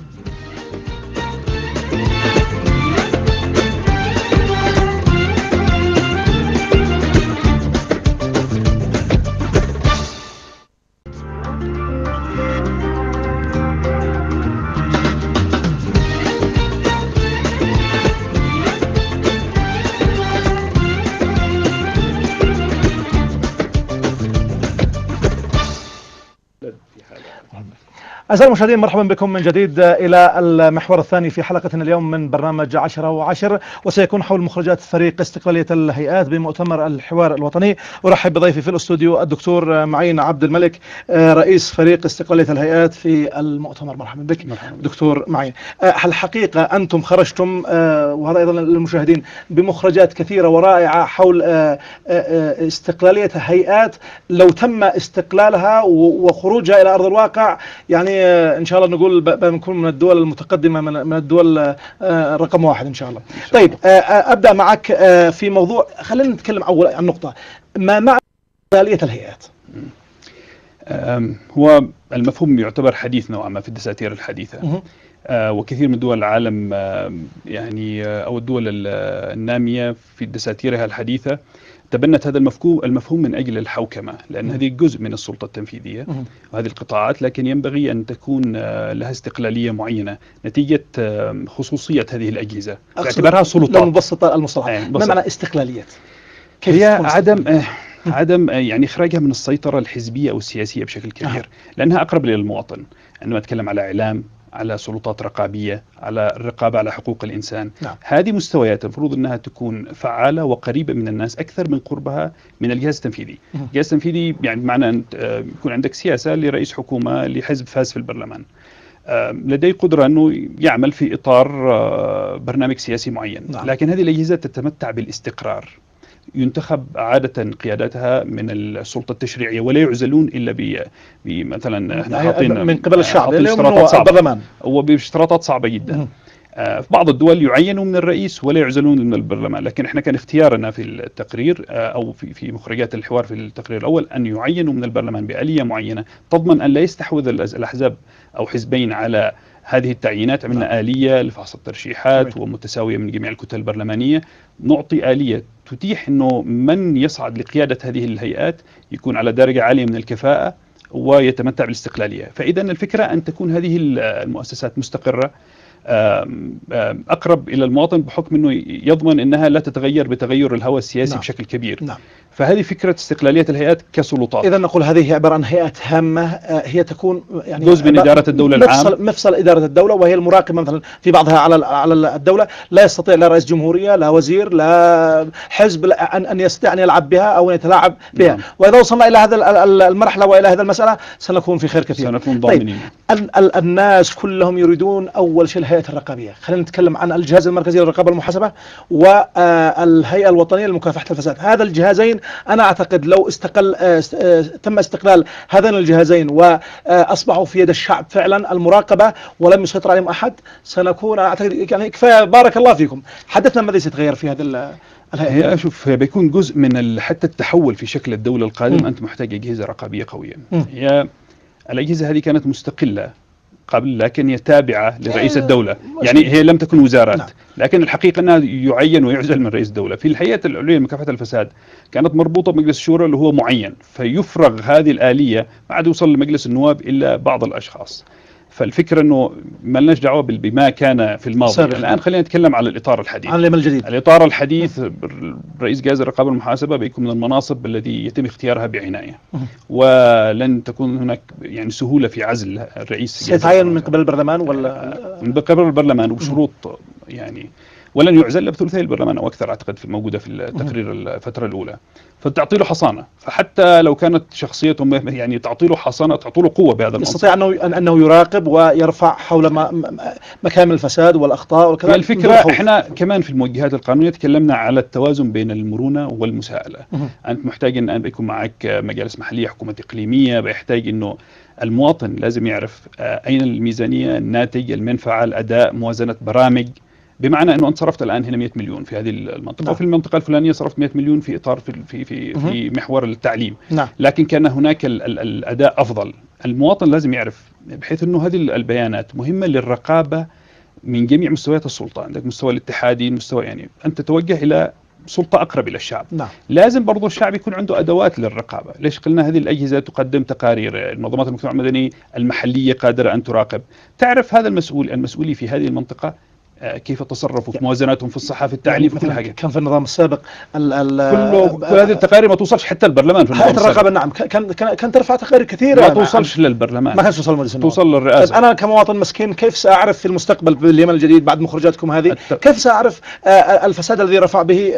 أعزائي المشاهدين، مرحبا بكم من جديد إلى المحور الثاني في حلقتنا اليوم من برنامج 10 و10، وسيكون حول مخرجات فريق استقلالية الهيئات بمؤتمر الحوار الوطني. أرحب بضيفي في الاستوديو الدكتور معين عبد الملك، رئيس فريق استقلالية الهيئات في المؤتمر. مرحبا بك دكتور معين. الحقيقة أنتم خرجتم، وهذا أيضا للمشاهدين، بمخرجات كثيرة ورائعة حول استقلالية هيئات لو تم استقلالها وخروجها إلى أرض الواقع، يعني إن شاء الله نقول بنكون من الدول المتقدمة، من الدول رقم 1 إن شاء الله. طيب أبدأ معك في موضوع، خلينا نتكلم أول عن نقطة، ما معنى استقلالية الهيئات؟ هو المفهوم يعتبر حديث نوعا ما في الدساتير الحديثة، وكثير من دول العالم يعني أو الدول النامية في دساتيرها الحديثة تبنت هذا المفهوم من أجل الحوكمة، لأن هذه جزء من السلطة التنفيذية وهذه القطاعات، لكن ينبغي أن تكون لها استقلالية معينة نتيجة خصوصية هذه الأجهزة باعتبارها سلطات. لو نبسط المصطلح، ما معنى استقلالية؟ هي عدم يعني إخراجها من السيطرة الحزبية أو السياسية بشكل كبير، لأنها أقرب للمواطن. عندما أتكلم على إعلام، على سلطات رقابية، على الرقابة على حقوق الإنسان، هذه مستويات المفروض أنها تكون فعالة وقريبة من الناس أكثر من قربها من الجهاز التنفيذي. الجهاز التنفيذي يعني بمعنى أن يكون عندك سياسة لرئيس حكومة لحزب فاز في البرلمان، لديه قدرة أنه يعمل في إطار برنامج سياسي معين، لكن هذه الأجهزة تتمتع بالاستقرار، ينتخب عادة قياداتها من السلطة التشريعية ولا يعزلون إلا مثلا احنا حاطين من قبل الشعب وباشتراطات صعبة جدا. في بعض الدول يعينوا من الرئيس ولا يعزلون من البرلمان، لكن احنا كان اختيارنا في التقرير او في مخرجات الحوار في التقرير الاول ان يعينوا من البرلمان بآلية معينة تضمن ان لا يستحوذ الأحزاب او حزبين على هذه التعيينات. عملنا آلية لفحص الترشيحات ومتساوية من جميع الكتل البرلمانية، نعطي آلية تتيح أنه من يصعد لقيادة هذه الهيئات يكون على درجة عالية من الكفاءة ويتمتع بالاستقلالية. فإذا الفكرة أن تكون هذه المؤسسات مستقرة، أقرب إلى المواطن بحكم أنه يضمن أنها لا تتغير بتغير الهوى السياسي نعم. بشكل كبير. نعم. فهذه فكرة استقلالية الهيئات كسلطات. إذا نقول هذه هي عبارة عن هيئات هامة، هي تكون يعني جزء من إدارة الدولة العام، مفصل إدارة الدولة، وهي المراقبة مثلا في بعضها على الدولة. لا يستطيع لا رئيس جمهورية لا وزير لا حزب أن يستطيع أن يلعب بها أو أن يتلاعب بها. نعم. وإذا وصلنا إلى هذا المرحلة وإلى هذه المسألة سنكون في خير كثير، سنكون ضامنين. طيب الناس كلهم يريدون أول شيء الهيئة الرقابية. خلينا نتكلم عن الجهاز المركزي للرقابة والمحاسبة والهيئة الوطنية لمكافحة الفساد. هذا الجهازين أنا أعتقد لو تم استقلال هذين الجهازين وأصبحوا في يد الشعب فعلا المراقبة ولم يسيطر عليهم أحد، سنكون أعتقد يعني كفاية. بارك الله فيكم. حدثنا ماذا سيتغير في هذه الهيئة. هي شوف بيكون جزء من حتى التحول في شكل الدولة القادم. أنت محتاج أجهزة رقابية قوية. هي الأجهزة هذه كانت مستقلة قبل، لكن هي تابعة لرئيس الدولة، يعني هي لم تكن وزارات. نعم. لكن الحقيقة أنها يعين ويعزل من رئيس الدولة. في الهيئة العليا لمكافحة الفساد كانت مربوطة بمجلس الشورى اللي هو معين، فيفرغ هذه الآلية ما عاد يوصل لمجلس النواب إلا بعض الأشخاص. فالفكرة أنه ما لناش دعوة بما كان في الماضي. الآن خلينا نتكلم على الإطار الحديث. عن الجديد. الإطار الحديث رئيس جهاز الرقابة والمحاسبة بيكون من المناصب الذي يتم اختيارها بعناية، ولن تكون هناك يعني سهولة في عزل الرئيس. سيتعين من قبل البرلمان ولا من قبل البرلمان وبشروط يعني، ولن يعزل بثلثي البرلمان أو أكثر أعتقد في موجودة في التقرير الفترة الأولى، فتعطي له حصانة. فحتى لو كانت شخصيته يعني تعطي له حصانة، تعطي له قوة بهذا المنصب. يستطيع أنه يراقب ويرفع حول مكامن الفساد والأخطاء والكلام. الفكرة إحنا كمان في الموجهات القانونية تكلمنا على التوازن بين المرونة والمساءلة. أنت محتاج أن يكون معك مجالس محلية، حكومة إقليمية، بيحتاج إنه المواطن لازم يعرف أين الميزانية، الناتج، المنفعة، الأداء، موازنة برامج. بمعنى انه انت صرفت الان هنا 100 مليون في هذه المنطقه، وفي المنطقه الفلانيه صرفت 100 مليون في اطار في محور التعليم. نعم. لكن كان هناك الاداء افضل. المواطن لازم يعرف بحيث انه هذه البيانات مهمه للرقابه من جميع مستويات السلطه. عندك مستوى الاتحادي، مستوى يعني انت تتوجه الى سلطه اقرب الى الشعب. نعم. لازم برضو الشعب يكون عنده ادوات للرقابه. ليش قلنا هذه الاجهزه تقدم تقارير، المنظمات المجتمع المدني المحليه قادره ان تراقب، تعرف هذا المسؤولي في هذه المنطقه كيف تصرفوا في موازناتهم في الصحة في التعليم في كل حاجة. كان في النظام السابق كل هذه التقارير ما توصلش حتى البرلمان. في هيئة الرقابة نعم كان ترفع تقارير كثيرة ما توصلش للبرلمان، ما كانش توصل للمجلس، توصل للرئاسة. أنا كمواطن مسكين كيف سأعرف في المستقبل باليمن الجديد بعد مخرجاتكم هذه كيف سأعرف الفساد الذي رفع به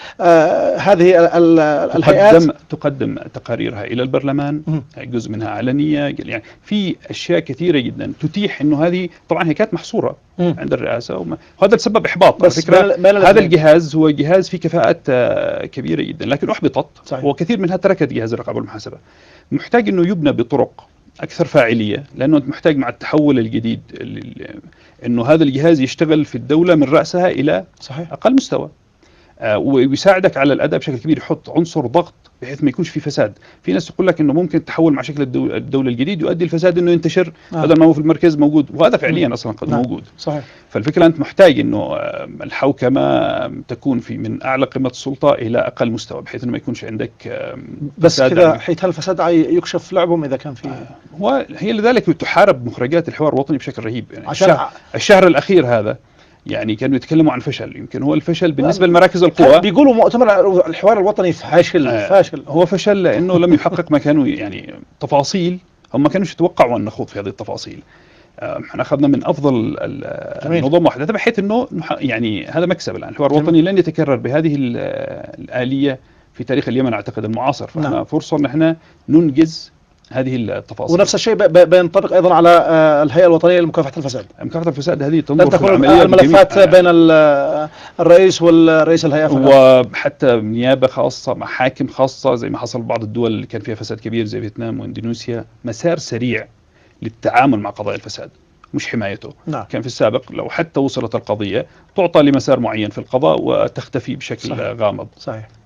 هذه الهيئات؟ تقدم تقاريرها إلى البرلمان، جزء منها علنية، يعني في أشياء كثيرة جدا تتيح إنه هذه طبعا هي كانت محصورة عند الرئاسة، وهذا السبب إحباط. على فكرة هذا الجهاز هو جهاز فيه كفاءات كبيرة جدا لكن أحبطت، وكثير منها تركت جهاز الرقابة والمحاسبة. محتاج إنه يبنى بطرق أكثر فاعلية، لأنه أنت محتاج مع التحول الجديد إنه هذا الجهاز يشتغل في الدولة من رأسها إلى أقل مستوى، ويساعدك على الأداء بشكل كبير، يحط عنصر ضغط بحيث ما يكونش في فساد. في ناس تقول لك انه ممكن التحول مع شكل الدولة الجديد يؤدي الفساد انه ينتشر بدل ما هو في المركز موجود، وهذا فعليا اصلا قد موجود. صحيح. فالفكرة انت محتاج انه الحوكمة تكون في من اعلى قمة السلطة الى اقل مستوى، بحيث انه ما يكونش عندك بس كذا حيث الفساد يكشف لعبهم اذا كان فيه. هي لذلك تحارب مخرجات الحوار الوطني بشكل رهيب. يعني الشهر الاخير هذا يعني كانوا يتكلموا عن فشل، يمكن هو الفشل بالنسبة لمراكز القوى. بيقولوا مؤتمر الحوار الوطني فاشل. هو فشل لأنه لم يحقق ما كانوا يعني تفاصيل هم ما كانوش يتوقعوا أن نخوض في هذه التفاصيل. احنا أخذنا من أفضل النظم وحدتها، بحيث أنه يعني هذا مكسب. الآن الحوار الوطني لن يتكرر بهذه الآلية في تاريخ اليمن أعتقد المعاصر، فإحنا فرصة أن احنا ننجز هذه التفاصيل. ونفس الشيء بينطبق ايضا على الهيئه الوطنيه لمكافحه الفساد. مكافحه الفساد هذه تنظر في الملفات بين الرئيس والرئيس الهيئه فقط، وحتى نيابه خاصه، محاكم خاصه زي ما حصل بعض الدول اللي كان فيها فساد كبير زي فيتنام واندونيسيا. مسار سريع للتعامل مع قضايا الفساد مش حمايته. نعم. كان في السابق لو حتى وصلت القضيه تعطى لمسار معين في القضاء وتختفي بشكل غامض. صحيح.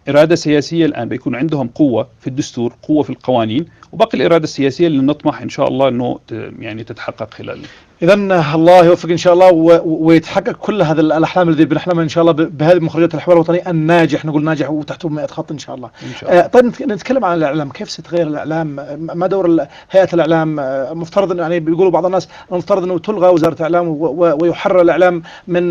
إرادة سياسية الآن بيكون عندهم قوة في الدستور، قوة في القوانين، وباقي الإرادة السياسية اللي نطمح إن شاء الله أنه يعني تتحقق خلال. إذا الله يوفق إن شاء الله ويتحقق كل هذه الأحلام التي بنحلمها إن شاء الله بهذه مخرجات الحوار الوطني الناجح، نقول ناجح وتحته 100 خط إن شاء الله. إن شاء الله. طيب نتكلم عن الإعلام، كيف ستغير الإعلام؟ ما دور هيئة الإعلام؟ مفترض يعني بيقولوا بعض الناس المفترض أنه تلغى وزارة الإعلام ويحرر الإعلام من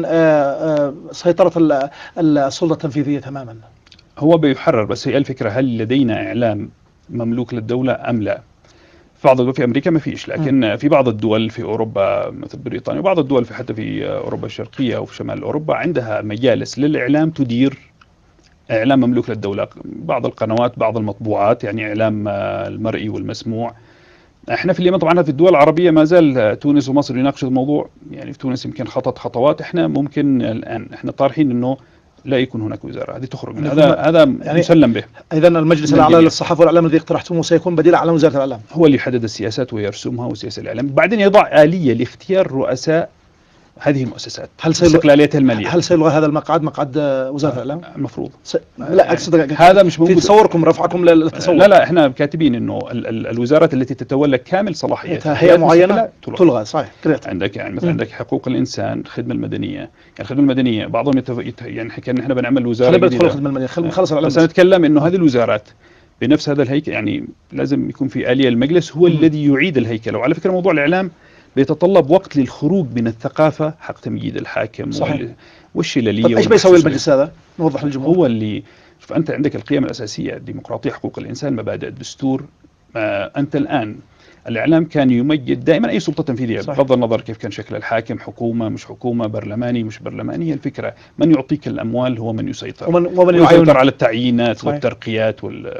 سيطرة السلطة التنفيذية تماما. هو بيحرر، بس هي الفكرة هل لدينا إعلام مملوك للدولة أم لا؟ بعض الدول في أمريكا ما فيش، لكن في بعض الدول في أوروبا مثل بريطانيا وبعض الدول حتى في أوروبا الشرقية وفي شمال أوروبا عندها مجالس للإعلام تدير إعلام مملوك للدولة، بعض القنوات، بعض المطبوعات، يعني إعلام المرئي والمسموع. احنا في اليمن طبعا في الدول العربية ما زال تونس ومصر يناقشوا الموضوع، يعني في تونس يمكن خطت خطوات، احنا ممكن الآن احنا طارحين انه لا يكون هناك وزارة، هذه تخرج من هذا يعني مسلم به. إذا المجلس الأعلى للصحافة والإعلام الذي اقترحتموه سيكون بديل على وزارة الإعلام، هو اللي يحدد السياسات ويرسمها وسياسة الإعلام، بعدين يضع آلية لاختيار رؤساء هذه المؤسسات، استقلاليتها المالية. هل سيلغى هذا المقعد، مقعد وزارة الإعلام؟ المفروض. لا أقصد هذا مش موجود في تصوركم، رفعكم للتصور. لا احنا كاتبين انه الوزارات التي تتولى كامل صلاحيتها هي معينة تلغى. صحيح. عندك يعني مثلا عندك حقوق الإنسان، الخدمة المدنية، يعني الخدمة المدنية بعضهم يعني حكى ان احنا بنعمل وزارة جديدة الخدمة المدنية، خلص الإعلام. بس نتكلم انه هذه الوزارات بنفس هذا الهيكل، يعني لازم يكون في آلية. المجلس هو الذي يعيد الهيكل، وعلى فكرة موضوع الإعلام بيتطلب وقت للخروج من الثقافة حق تمييز الحاكم والشلالية. طيب ايش بيسوي المجلس هذا؟ نوضح للجمهور. هو اللي شوف، أنت عندك القيم الأساسية، الديمقراطية، حقوق الإنسان، مبادئ الدستور. أنت الآن الإعلام كان يمجد دائما أي سلطة تنفيذية بغض النظر كيف كان شكل الحاكم، حكومة مش حكومة، برلماني مش برلماني. هي الفكرة من يعطيك الأموال هو من يسيطر، ومن يسيطر على التعيينات والترقيات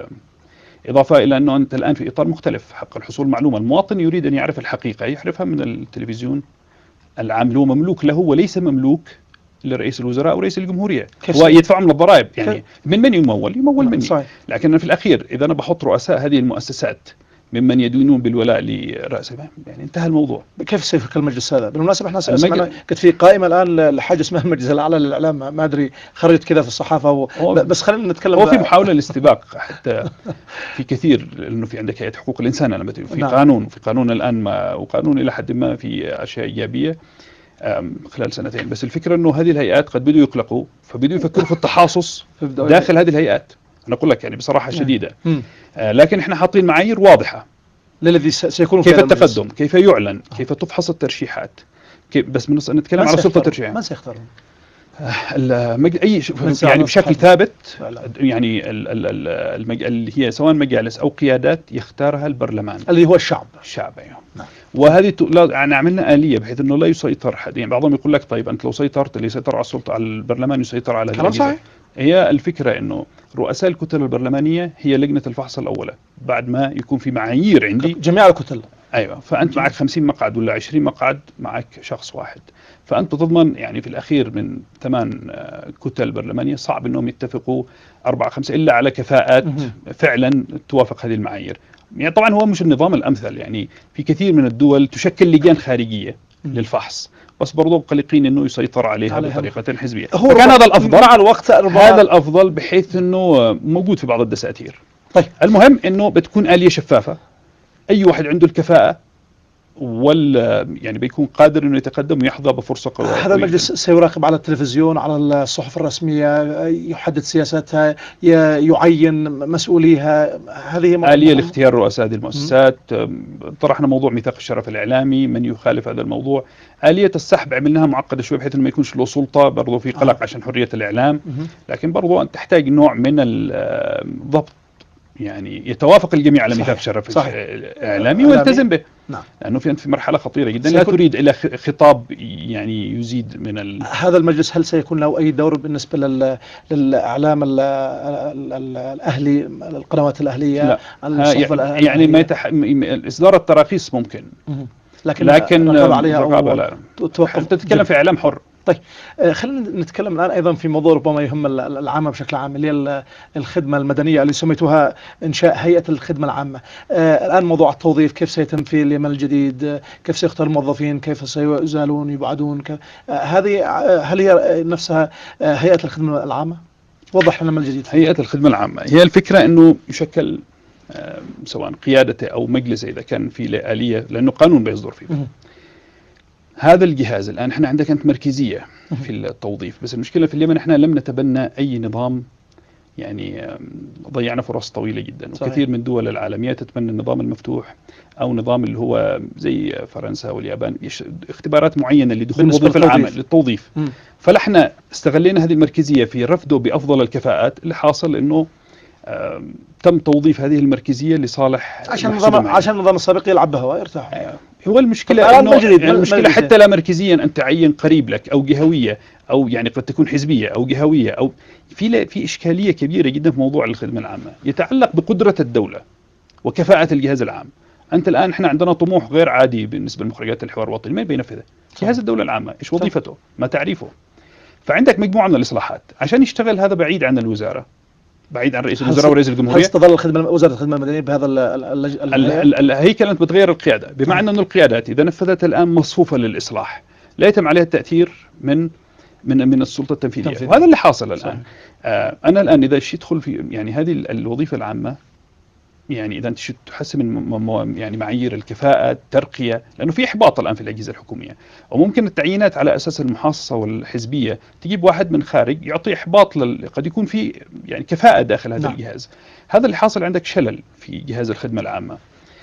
إضافة إلى أنه أنت الآن في إطار مختلف. حق الحصول معلومة، المواطن يريد أن يعرف الحقيقة، يعرفها من التلفزيون العام، هو مملوك له وليس مملوك لرئيس الوزراء أو رئيس الجمهورية. هو يدفع من الضرائب، يعني من يمول مني. صحيح. لكن في الأخير إذا أنا بحط رؤساء هذه المؤسسات ممن يدينون بالولاء لرأسه، يعني انتهى الموضوع. كيف سيفك المجلس هذا؟ بالمناسبة احنا سمعنا كنت في قائمة الآن لحاجة اسمها المجلس الأعلى للإعلام، ما أدري خرجت كذا في الصحافة بس خلينا نتكلم. هو في محاولة للاستباق حتى في كثير، لأنه في عندك هيئة حقوق الإنسان لما في قانون، في قانون الآن وقانون إلى حد ما في أشياء إيجابية خلال سنتين. بس الفكرة أنه هذه الهيئات قد بدوا يقلقوا، فبدوا يفكروا في التحاصص داخل هذه الهيئات. أنا أقول لك يعني بصراحة شديدة، لكن احنا حاطين معايير واضحة للذي سيكون كيف التقدم، كيف يعلن، كيف تفحص الترشيحات، كيف بس نتكلم على سلطة الترشيح. من سيختارون؟ يعني بشكل ثابت، يعني اللي هي سواء مجالس أو قيادات يختارها البرلمان اللي هو الشعب. أيوه. نعم. وهذه يعني عملنا آلية بحيث إنه لا يسيطر حد. يعني بعضهم يقول لك طيب أنت لو سيطرت، اللي يسيطر على السلطة على البرلمان يسيطر على الأجهزة. هي الفكرة إنه رؤساء الكتل البرلمانية هي لجنة الفحص الأولى، بعد ما يكون في معايير عندي جميع الكتل. أيوة، فأنت معك 50 مقعد ولا 20 مقعد، معك شخص واحد، فأنت تضمن يعني في الأخير من 8 كتل برلمانية صعب أنهم يتفقوا 4-5 إلا على كفاءات فعلا توافق هذه المعايير. يعني طبعا هو مش النظام الأمثل، يعني في كثير من الدول تشكل لجان خارجية للفحص، بس برضو قلقين انه يسيطر عليها بطريقة حزبية. كان هذا الافضل مع الوقت، هذا الافضل بحيث انه موجود في بعض الدساتير. طيب المهم انه بتكون آلية شفافة، اي واحد عنده الكفاءة يعني بيكون قادر انه يتقدم ويحظى بفرصة قوية. هذا المجلس سيراقب على التلفزيون، على الصحف الرسمية، يحدد سياساتها، يعين مسؤوليها. هذه آلية لاختيار رؤساء هذه المؤسسات. طرحنا موضوع ميثاق الشرف الإعلامي، من يخالف هذا الموضوع. آلية السحب عملناها معقدة شوي بحيث انه ما يكونش له سلطة، برضو في قلق عشان حرية الإعلام، لكن برضو أنت تحتاج نوع من الضبط، يعني يتوافق الجميع على ميثاق الشرف الإعلامي ويلتزم به. نعم. لأنه في مرحلة خطيرة جدا، لا تريد إلى خطاب يعني يزيد من هذا المجلس هل سيكون له أي دور بالنسبة للإعلام الأهلي، القنوات الأهلية؟ لا، يعني ما إصدار التراخيص ممكن، لكن الرقابة لا. أنت تتكلم في إعلام حر. طيب خلينا نتكلم الآن أيضا في موضوع ربما يهم العامة بشكل عام، اللي هي الخدمة المدنية اللي سميتوها إنشاء هيئة الخدمة العامة. الآن موضوع التوظيف كيف سيتم في اليمن الجديد، كيف سيختار الموظفين، كيف سيزالون يبعدون، هذه هل هي نفسها هيئة الخدمة العامة؟ وضح لنا ما الجديد. هيئة الخدمة العامة هي الفكرة أنه يشكل سواء قيادته أو مجلسه إذا كان في آلية، لأنه قانون بيصدر فيه. هذا الجهاز الآن احنا عندنا كانت مركزية في التوظيف، بس المشكلة في اليمن احنا لم نتبنى أي نظام، يعني ضيعنا فرص طويلة جدا. صحيح. وكثير من الدول العالمية تتبنى النظام المفتوح أو نظام اللي هو زي فرنسا واليابان، اختبارات معينة لدخول الوظيفة العامة للتوظيف. فلحنا استغلينا هذه المركزية في رفضه بأفضل الكفاءات. اللي حاصل إنه تم توظيف هذه المركزية لصالح عشان النظام السابق يلعب بها يرتاح. هو المشكلة إنه المشكلة حتى لا مركزيا أن تعين قريب لك أو جهوية، أو يعني قد تكون حزبية أو جهوية، أو في إشكالية كبيرة جدا في موضوع الخدمة العامة يتعلق بقدرة الدولة وكفاءة الجهاز العام. أنت الآن إحنا عندنا طموح غير عادي بالنسبة لمخرجات الحوار الوطني، ما بينفذها جهاز الدولة العامة، إيش وظيفته، ما تعريفه. فعندك مجموعة من الإصلاحات عشان يشتغل هذا بعيد عن الوزارة، بعيد عن رئيس الوزراء ورئيس الجمهورية. هل تظل وزارة الخدمة المدنية بهذا الهيكل أنت بتغير القيادة، بمعنى أن القيادات إذا نفذت الآن مصفوفة للإصلاح لا يتم عليها التأثير من السلطة التنفيذية. وهذا اللي حاصل الآن. أنا الآن إذا تدخل في يعني هذه الوظيفة العامة، يعني إذا أنت تحسن من يعني معايير الكفاءة، الترقية، لأنه في إحباط الآن في الأجهزة الحكومية، وممكن التعيينات على أساس المحاصصة والحزبية تجيب واحد من خارج يعطي إحباط قد يكون في يعني كفاءة داخل هذا الجهاز. هذا اللي حاصل، عندك شلل في جهاز الخدمة العامة.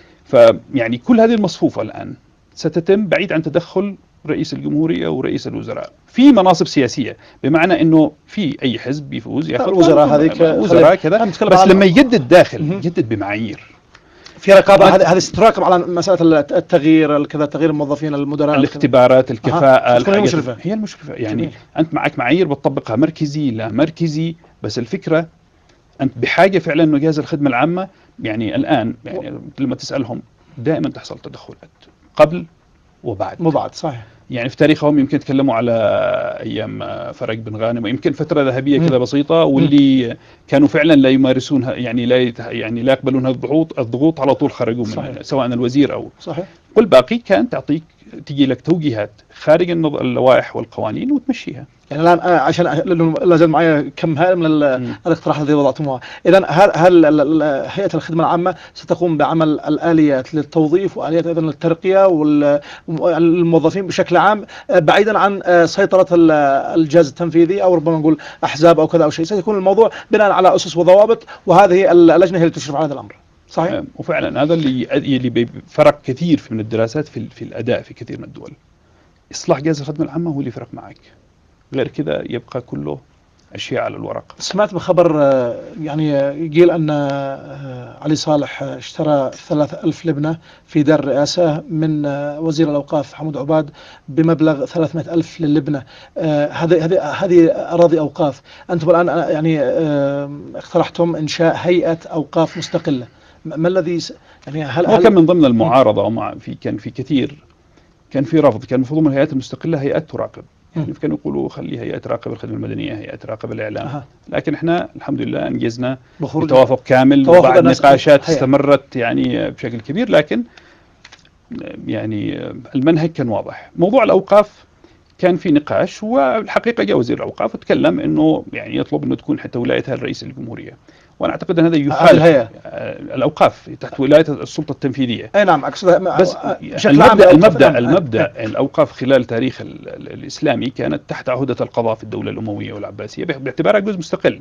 فيعني كل هذه المصفوفة الآن ستتم بعيد عن تدخل رئيس الجمهورية ورئيس الوزراء في مناصب سياسية، بمعنى انه في اي حزب بيفوز ياخذ الوزراء هذيك وزراء كذا، بس لما يجدد داخل يجدد بمعايير، في رقابة. هذه ستراقب على مسألة التغيير، كذا تغيير الموظفين، المدراء، الاختبارات، الكفاءة. هي المشرفة يعني أنت معك معايير بتطبقها مركزي لا مركزي، بس الفكرة أنت بحاجة فعلا إنه جهاز الخدمة العامة يعني الآن يعني لما تسألهم دائما تحصل تدخلات قبل وبعد. صحيح. يعني في تاريخهم يمكن يتكلموا على أيام فرج بن غانم، ويمكن فترة ذهبية كذا بسيطة، واللي كانوا فعلا لا يمارسونها، يعني لا يقبلون الضغوط على طول خرجوا من سواء الوزير أو. صحيح. والباقي كان تجي لك توجيهات خارج اللوائح والقوانين وتمشيها. يعني الآن عشان لا زال معي كم هائل من الاقتراحات التي وضعتموها. إذن هل هيئة الخدمة العامة ستقوم بعمل الآليات للتوظيف وآليات أيضا للترقية والموظفين بشكل عام، بعيدا عن سيطرة الجهاز التنفيذي أو ربما نقول أحزاب أو كذا أو شيء؟ سيكون الموضوع بناء على أسس وضوابط، وهذه اللجنة هي اللي تشرف على هذا الأمر. صحيح. وفعلا هذا اللي بفرق كثير من الدراسات في الأداء في كثير من الدول. إصلاح جهاز الخدمة العامة هو اللي فرق معك، غير كذا يبقى كله أشياء على الورق. سمعت بخبر يعني قيل أن علي صالح اشترى 3000 لبنة في دار الرئاسة من وزير الأوقاف حمود عباد بمبلغ 300,000 للبنة. هذه أراضي أوقاف. أنتم الآن يعني اقترحتم إنشاء هيئة أوقاف مستقلة. ما الذي يعني هو كان من ضمن المعارضة، كان في رفض. كان المفروض من الهيئات المستقلة هيئات تراقب، يعني كانوا يقولوا خلي هيئة تراقب الخدمة المدنية، هيئة تراقب الإعلام. لكن احنا الحمد لله انجزنا بتوافق كامل، وبعد نقاشات استمرت يعني بشكل كبير، لكن يعني المنهج كان واضح. موضوع الأوقاف كان في نقاش، والحقيقة جاء وزير الأوقاف وتكلم انه يعني يطلب انه تكون حتى ولايتها الرئيس الجمهورية، وانا اعتقد ان هذا يخالف الاوقاف تحت ولايه السلطه التنفيذيه. اي نعم، اقصد بس المبدا الاوقاف خلال التاريخ الاسلامي كانت تحت عهده القضاء في الدوله الامويه والعباسيه باعتبارها جزء مستقل،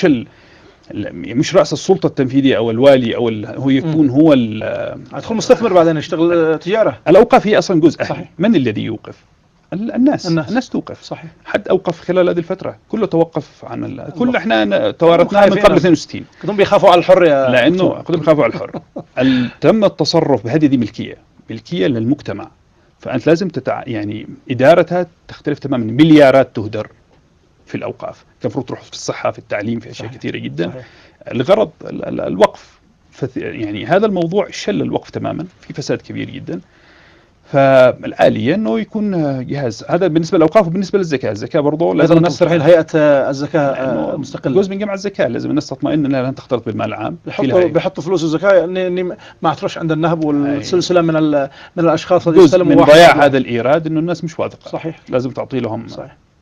مش راس السلطه التنفيذيه او الوالي او هو يكون هو يدخل مستثمر بعدين يشتغل تجاره. الاوقاف هي اصلا جزء. صحيح. من الذي يوقف؟ الناس توقف. صحيح. حد أوقف خلال هذه الفترة، كله توقف عن كل احنا توارثناه من قبل 62. كلهم بيخافوا على الحرية، لأنه كلهم بيخافوا على الحر. تم التصرف بهذه دي ملكية للمجتمع، فأنت لازم يعني إدارتها تختلف تماما. مليارات تهدر في الأوقاف، كان المفروض تروح في الصحة، في التعليم، في أشياء كثيرة جدا. صحيح. الغرض الوقف، يعني هذا الموضوع شل الوقف تماما، في فساد كبير جدا. فالآلية أنه يكون جهاز. هذا بالنسبة للأوقاف. وبالنسبة الزكاة برضو لازم الناس ترحيل هيئة الزكاة مستقلة، جزء من جمع الزكاة. لازم الناس تطمئن أنها لن تختلط بالمال العام. بيحطوا فلوس الزكاة يعني ما تروحش عند النهب والسلسلة من الأشخاص اللي يستلموا. من ضياع هذا الإيراد أنه الناس مش واثقة. صحيح. لازم تعطي لهم. صحيح.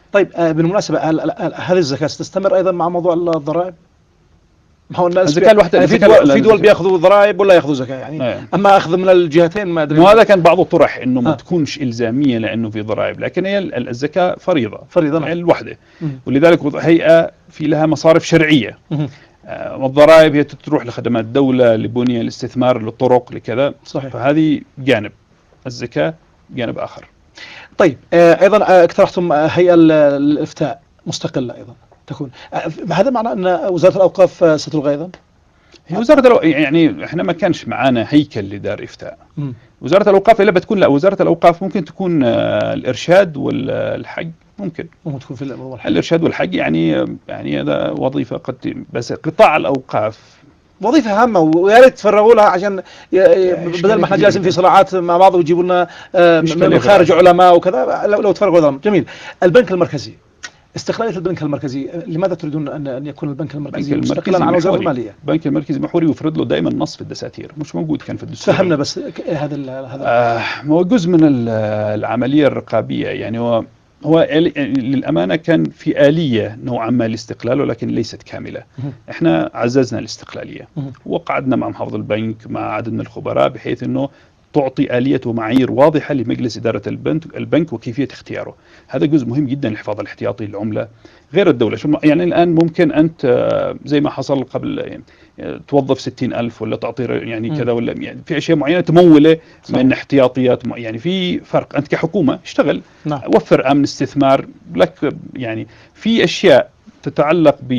طيب بالمناسبة هذه الزكاة ستستمر أيضا مع موضوع الضرائب؟ ما هو الناس الزكاة الواحدة في دول بياخذوا ضرائب ولا ياخذوا زكاة يعني أما أخذ من الجهتين ما أدري. وهذا كان بعضه طرح إنه ما تكونش إلزامية لأنه في ضرائب، لكن هي الزكاة فريضة يعني الوحدة، ولذلك هيئة في لها مصارف شرعية. والضرائب هي تروح لخدمات الدولة، لبنية، الاستثمار، للطرق، لكذا. صحيح. فهذه جانب، الزكاة جانب آخر. طيب أيضا اقترحتم هيئة الإفتاء مستقلة أيضا تكون، هذا معناه أن وزارة الأوقاف ستلغى أيضا؟ هي وزارة يعني احنا ما كانش معانا هيكل لدار إفتاء. وزارة الأوقاف إلا بتكون، لا وزارة الأوقاف ممكن تكون الإرشاد والحج، ممكن تكون في الإرشاد والحج، يعني هذا وظيفة قد، بس قطاع الأوقاف وظيفة هامة ويا ريت تفرغوا لها عشان بدل ما احنا جالسين في صراعات مع بعض ويجيبوا لنا من خارج علماء وكذا، لو تفرغوا لهم. جميل. البنك المركزي، استقلالية البنك المركزي، لماذا تريدون أن يكون البنك المركزي مستقلا عن وزارة المالية؟ البنك المركزي محوري ويفرض له دائما نص في الدساتير، مش موجود كان في الدستور. فهمنا بس هذا هو جزء من العملية الرقابية، يعني هو للأمانة كان في آلية نوعا ما لاستقلاله لكن ليست كاملة. احنا عززنا الاستقلالية وقعدنا مع محافظ البنك مع عدد من الخبراء بحيث انه تعطي آلية ومعايير واضحة لمجلس إدارة البنك وكيفية اختياره. هذا جزء مهم جدا للحفاظ الاحتياطي للعملة غير الدولة. يعني الآن ممكن أنت زي ما حصل قبل يعني توظف 60,000 ولا تعطي يعني كذا، ولا يعني في أشياء معينة تمولة من احتياطيات يعني في فرق. أنت كحكومة اشتغل، وفر أمن استثمار لك، يعني في أشياء تتعلق ب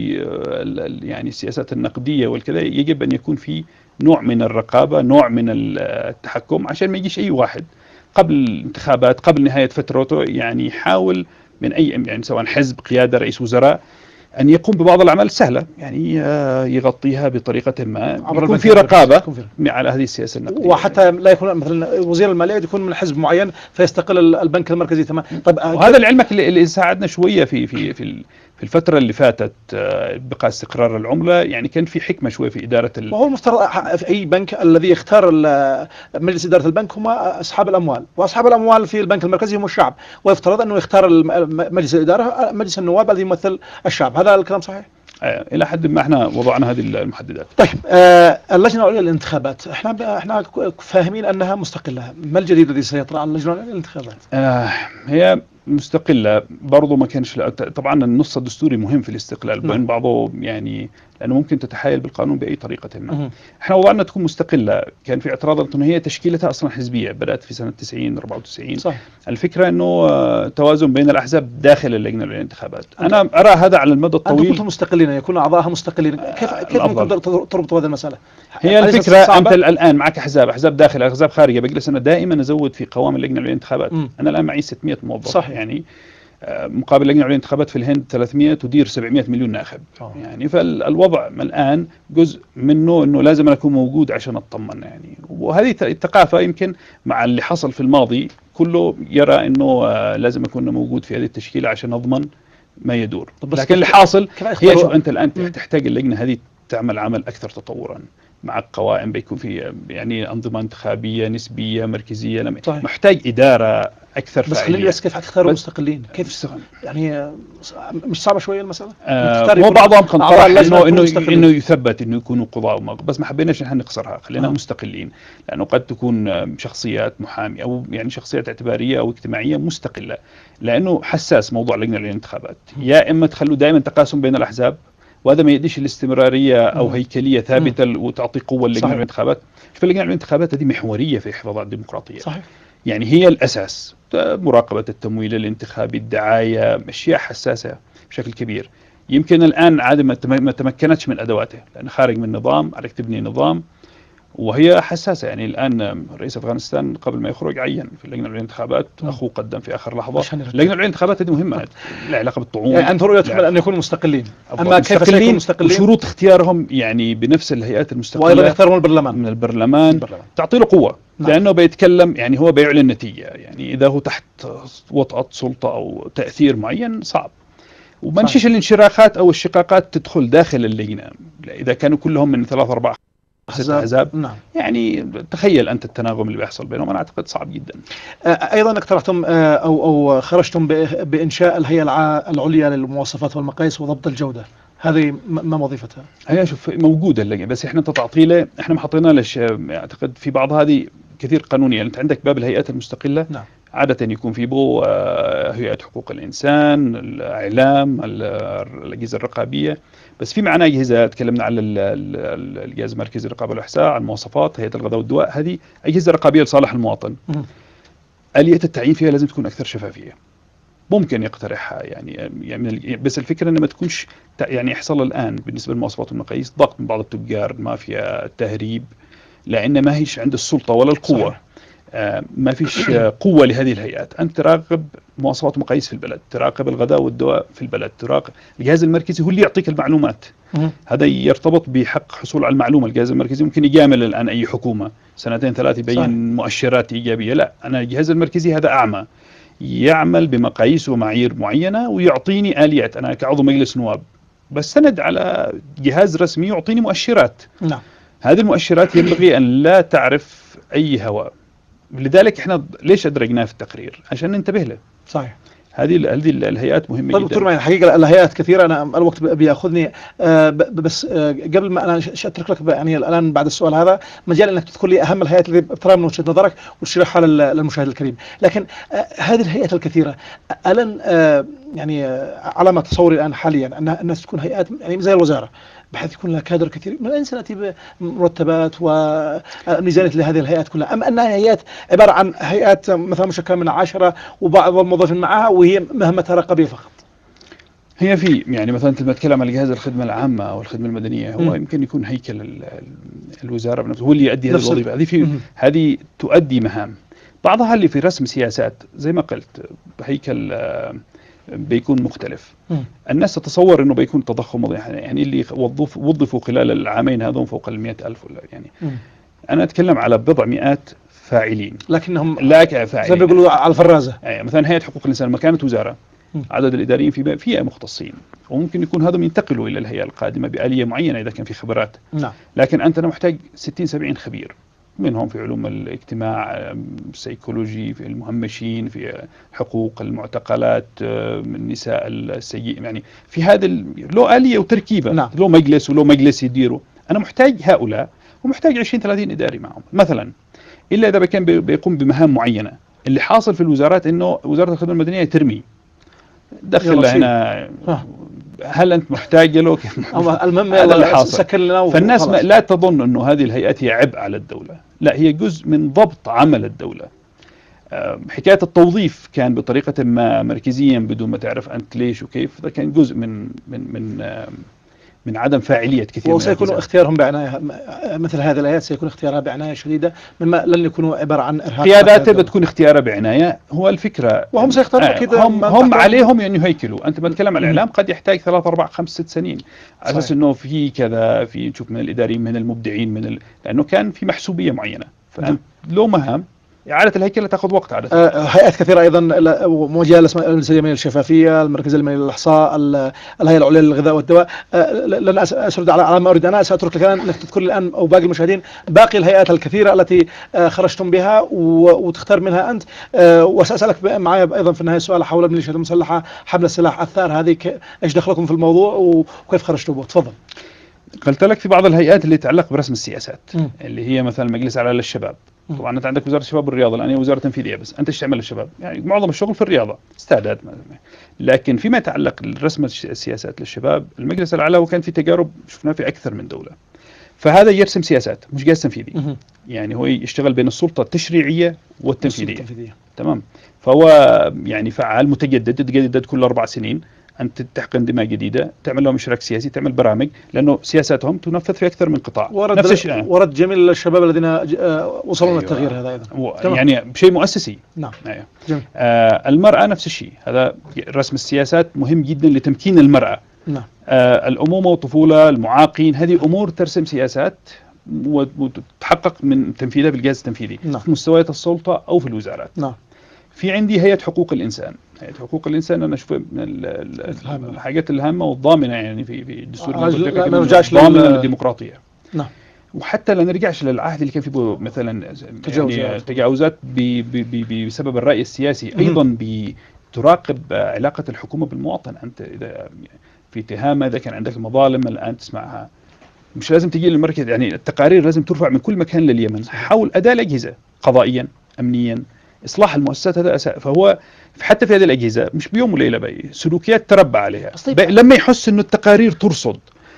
يعني السياسات النقدية والكذا يجب أن يكون في نوع من الرقابة، نوع من التحكم، عشان ما يجيش أي واحد قبل الانتخابات، قبل نهاية فترته، يعني يحاول من أي يعني سواء حزب، قيادة، رئيس وزراء، أن يقوم ببعض الأعمال السهلة يعني يغطيها بطريقة ما، يكون في رقابة على هذه السياسة النقدية، وحتى لا يكون مثلا وزير المالية يكون من حزب معين فيستقل البنك المركزي تماما. طيب وهذا لعلمك اللي ساعدنا شوية في الفترة اللي فاتت بقى استقرار العملة، يعني كان في حكمة شوية في إدارة وهو المفترض في أي بنك الذي يختار مجلس إدارة البنك هم أصحاب الأموال، وأصحاب الأموال في البنك المركزي هم الشعب، ويفترض أنه يختار مجلس الإدارة مجلس النواب الذي يمثل الشعب. هذا الكلام صحيح؟ إلى حد ما احنا وضعنا هذه المحددات. طيب اللجنة العليا للانتخابات، احنا فاهمين أنها مستقلة، ما الجديد الذي سيطرأ على اللجنة العليا للانتخابات؟ هي مستقلة برضو، ما كانش طبعا النص الدستوري مهم في الاستقلال بين بعضه، يعني لأنه ممكن تتحايل بالقانون بأي طريقة ما. احنا وضعنا تكون مستقلة، كان في اعتراض أنه هي تشكيلتها أصلا حزبية، بدأت في سنة 90 94. صح. الفكرة أنه توازن بين الأحزاب داخل اللجنة للانتخابات. أنا أرى هذا على المدى الطويل. أنتم كنتم مستقلين، يكون أعضاءها مستقلين، كيف ممكن تربطوا هذه المسألة؟ هي الفكرة أنت الآن معك أحزاب داخل، أحزاب خارجة، بجلس أنا دائما أزود في قوام اللجنة للانتخابات. أنا الآن معي 600 موظف. صح. يعني مقابل اللجنة العليا للانتخابات في الهند 300 تدير 700 مليون ناخب. يعني فالوضع الآن جزء منه أنه لازم أكون موجود عشان أطمن يعني. وهذه الثقافة يمكن مع اللي حصل في الماضي كله يرى أنه لازم أكون موجود في هذه التشكيلة عشان أضمن ما يدور. لكن اللي حاصل هي شوف أنت الآن تحتاج اللجنة هذه تعمل عمل أكثر تطورا مع القوائم، بيكون في يعني أنظمة انتخابية نسبية مركزية، محتاج إدارة أكثر فاعلية. بس خليني بس كيف حتختاروا مستقلين؟ كيف يعني مش صعبة شوية المسألة؟ مو بعضهم كان طرح إنه يثبت إنه يكونوا قضاء بس ما حبيناش إحنا نقصرها، خلينا مستقلين، لأنه قد تكون شخصيات محامية أو يعني شخصيات اعتبارية أو اجتماعية مستقلة، لأنه حساس موضوع لجنة الانتخابات. يا إما تخلوا دائما تقاسم بين الأحزاب، وهذا ما يديش الاستمرارية أو هيكلية ثابتة وتعطي قوة للجنة الانتخابات. فاللجنة الانتخابات هذه محورية في حفاظ على الديمقراطية. صحيح. يعني هي الأساس، مراقبة التمويل الانتخابي، الدعاية، أشياء حساسة بشكل كبير. يمكن الآن عادة ما تمكنتش من أدواته، لأن خارج من نظام، عليك تبني نظام، وهي حساسة. يعني الآن رئيس أفغانستان قبل ما يخرج عين في اللجنة للانتخابات، أخوه قدم في آخر لحظة. اللجنة للانتخابات هذه مهمة، لها علاقة بالطعون. يعني أنت رؤيتكم أن يكونوا مستقلين، أما كيف سيكونوا مستقلين؟ وشروط اختيارهم يعني بنفس الهيئات المستقلة، وأيضا يختارون البرلمان من البرلمان تعطي له قوة. لأنه بيتكلم يعني هو بيعلن نتيجة، يعني إذا هو تحت وطأة سلطة أو تأثير معين صعب. ومنشيش الانشراخات أو الشقاقات تدخل داخل اللجنة إذا كانوا كلهم من 3 4 6 أحزاب. نعم. يعني تخيل أنت التناغم اللي بيحصل بينهم، أنا أعتقد صعب جدا. أيضا اقترحتم أو خرجتم بإنشاء الهيئة العليا للمواصفات والمقاييس وضبط الجودة، هذه ما وظيفتها؟ هي شوف موجودة اللجنة، بس إحنا تعطيله إحنا ما حطينا لش، أعتقد في بعض هذه كثير قانونية. أنت عندك باب الهيئات المستقلة. نعم. عادة يكون في بو هيئة حقوق الإنسان، الإعلام، الأجهزة الرقابية، بس في معنا أجهزة تكلمنا على الجهاز المركزي للرقابة والإحصاء، على المواصفات، هيئة الغذاء والدواء، هذه أجهزة رقابية لصالح المواطن. آلية التعيين فيها لازم تكون أكثر شفافية. ممكن يقترحها يعني بس الفكرة إن ما تكونش يعني يحصل الآن بالنسبة للمواصفات والمقاييس ضغط من بعض التجار، المافيا، التهريب، لأن ما هيش عند السلطة ولا القوة. صحيح. ما فيش قوة لهذه الهيئات. أنت تراقب مواصفات ومقاييس في البلد، تراقب الغذاء والدواء في البلد، تراقب الجهاز المركزي هو اللي يعطيك المعلومات. هذا يرتبط بحق حصول على المعلومة. الجهاز المركزي ممكن يجامل الآن أي حكومة 2 3 يبين مؤشرات إيجابية، لا، أنا الجهاز المركزي هذا أعمى، يعمل بمقاييس ومعايير معينة ويعطيني آليات. أنا كعضو مجلس نواب بستند على جهاز رسمي يعطيني مؤشرات. نعم. هذه المؤشرات ينبغي أن لا تعرف أي هواء. لذلك احنا ليش أدرجناه في التقرير؟ عشان ننتبه له. صحيح. هذه الهيئات مهمة جدا. دكتور معين، الحقيقة الهيئات كثيرة، أنا الوقت بيأخذني، بس قبل ما أنا أترك لك يعني الآن بعد السؤال هذا مجال أنك تذكر لي أهم الهيئات اللي بترى من وجهة نظرك وتشرحها للمشاهد الكريم. لكن هذه الهيئات الكثيرة ألن يعني على ما تصوري الآن حاليا أن الناس تكون هيئات يعني زي الوزارة، بحيث يكون لها كادر كثير من الإنسان يأتي بمرتبات وميزانية لهذه الهيئات كلها، أم أنها هيئات عبارة عن هيئات مثلا مشكلة من 10 وبعض الموظفين معها وهي مهمتها رقابية فقط؟ هي في يعني مثلا لما نتكلم عن جهاز الخدمة العامة أو الخدمة المدنية، هو يمكن يكون هيكل الوزارة بنفسه، هو اللي يؤدي هذه الوظيفة. هذه تؤدي مهام، بعضها اللي في رسم سياسات زي ما قلت، هيكل بيكون مختلف. الناس تتصور انه بيكون تضخم، يعني اللي وظفوا خلال العامين هذون فوق 100,000 ولا يعني. انا اتكلم على بضع مئات فاعلين، لكنهم لا فاعلين زي ما بيقولوا على الفرازه. مثلا هيئه حقوق الانسان ما كانت وزاره، عدد الاداريين فيها مختصين، وممكن يكون هذم ينتقلوا الى الهيئه القادمه بآلية معينه اذا كان في خبرات. نعم. لكن انت محتاج 60-70 خبير، منهم في علوم الاجتماع، السيكولوجي، في المهمشين، في حقوق المعتقلات، النساء السيء، يعني في هذا له آلية وتركيبة. نعم. له مجلس وله مجلس يديره. أنا محتاج هؤلاء، ومحتاج 20-30 إداري معهم مثلا، إلا إذا كان بيقوم بمهام معينة. اللي حاصل في الوزارات إنه وزارة الخدمة المدنية ترمي دخل هنا، هل أنت محتاج له؟ المهم هذا اللي حاصل. فالناس لا تظن أنه هذه الهيئات هي عبء على الدولة، لا، هي جزء من ضبط عمل الدولة. حكاية التوظيف كان بطريقة ما مركزيا بدون ما تعرف أنت ليش وكيف، ده كان جزء من عدم فاعلية كثير. وسيكون اختيارهم بعناية، مثل هذه الهيئات سيكون اختيارها بعناية شديدة، مما لن يكونوا عبارة عن إرهاق. قيادات بتكون اختيارها بعناية، هو الفكرة. وهم سيختاروا أكيد. هم عليهم يعني يهيكلوا. أنت بتكلم عن الإعلام قد يحتاج 3 4 5 6 سنين على أساس إنه في كذا، في تشوف من الإداريين، من المبدعين، لأنه كان في محسوبية معينة، فأنت لو مهام إعادة الهيكلة تأخذ وقت عادة. هيئات كثيرة أيضا موجهة للمنية الشفافية، المركز المالي للإحصاء، الهيئة العليا للغذاء والدواء. لن أسرد على ما أريد. أنا سأترك لك أنك تذكر لي الآن أو باقي المشاهدين باقي الهيئات الكثيرة التي خرجتم بها وتختار منها أنت. وسأسألك معي أيضا في النهاية سؤال حول الميليشيات المسلحة، حمل السلاح، الثار، هذه إيش دخلكم في الموضوع وكيف خرجتوا به؟ تفضل. قلت لك في بعض الهيئات اللي تتعلق برسم السياسات، اللي هي مثلا المجلس الأعلى للشباب. طبعا انت عندك وزاره الشباب والرياضه، الان هي وزاره تنفيذيه، بس انت ايش تعمل للشباب؟ يعني معظم الشغل في الرياضه، استعداد. لكن فيما يتعلق برسم السياسات للشباب، المجلس الاعلى وكان في تجارب شفناها في اكثر من دوله، فهذا يرسم سياسات مش جهاز تنفيذي. يعني هو يشتغل بين السلطه التشريعيه والتنفيذيه. تمام. فهو يعني فعال متجدد، يتجدد كل 4 سنين. أنت تحقن دماء جديدة، تعمل لهم إشراك سياسي، تعمل برامج، لأنه سياساتهم تنفذ في أكثر من قطاع. ورد جميل للشباب الذين وصلوا للتغيير هذا أيضا. يعني شيء مؤسسي. نعم. جميل. المرأة نفس الشيء، هذا رسم السياسات مهم جدا لتمكين المرأة. نعم. الأمومة والطفولة، المعاقين، هذه أمور ترسم سياسات وتحقق من تنفيذها بالجهاز التنفيذي. نعم. في مستويات السلطة أو في الوزارات. نعم. في عندي هيئة حقوق الإنسان. هيئة حقوق الإنسان أنا أشوف من الحاجات الهامة والضامنة، يعني في الدستور ضامنة للديمقراطية. نعم. وحتى لا نرجعش للعهد اللي كان فيه مثلا تجاوزات بسبب الرأي السياسي، أيضا بتراقب علاقة الحكومة بالمواطن. أنت إذا في تهامة، إذا كان عندك مظالم الآن تسمعها، مش لازم تجي للمركز، يعني التقارير لازم ترفع من كل مكان لليمن حول أداء الأجهزة قضائيا أمنيا، إصلاح المؤسسات. هذا فهو حتى في هذه الأجهزة مش بيوم وليلة سلوكيات تربى عليها. لما يحس إنه التقارير ترصد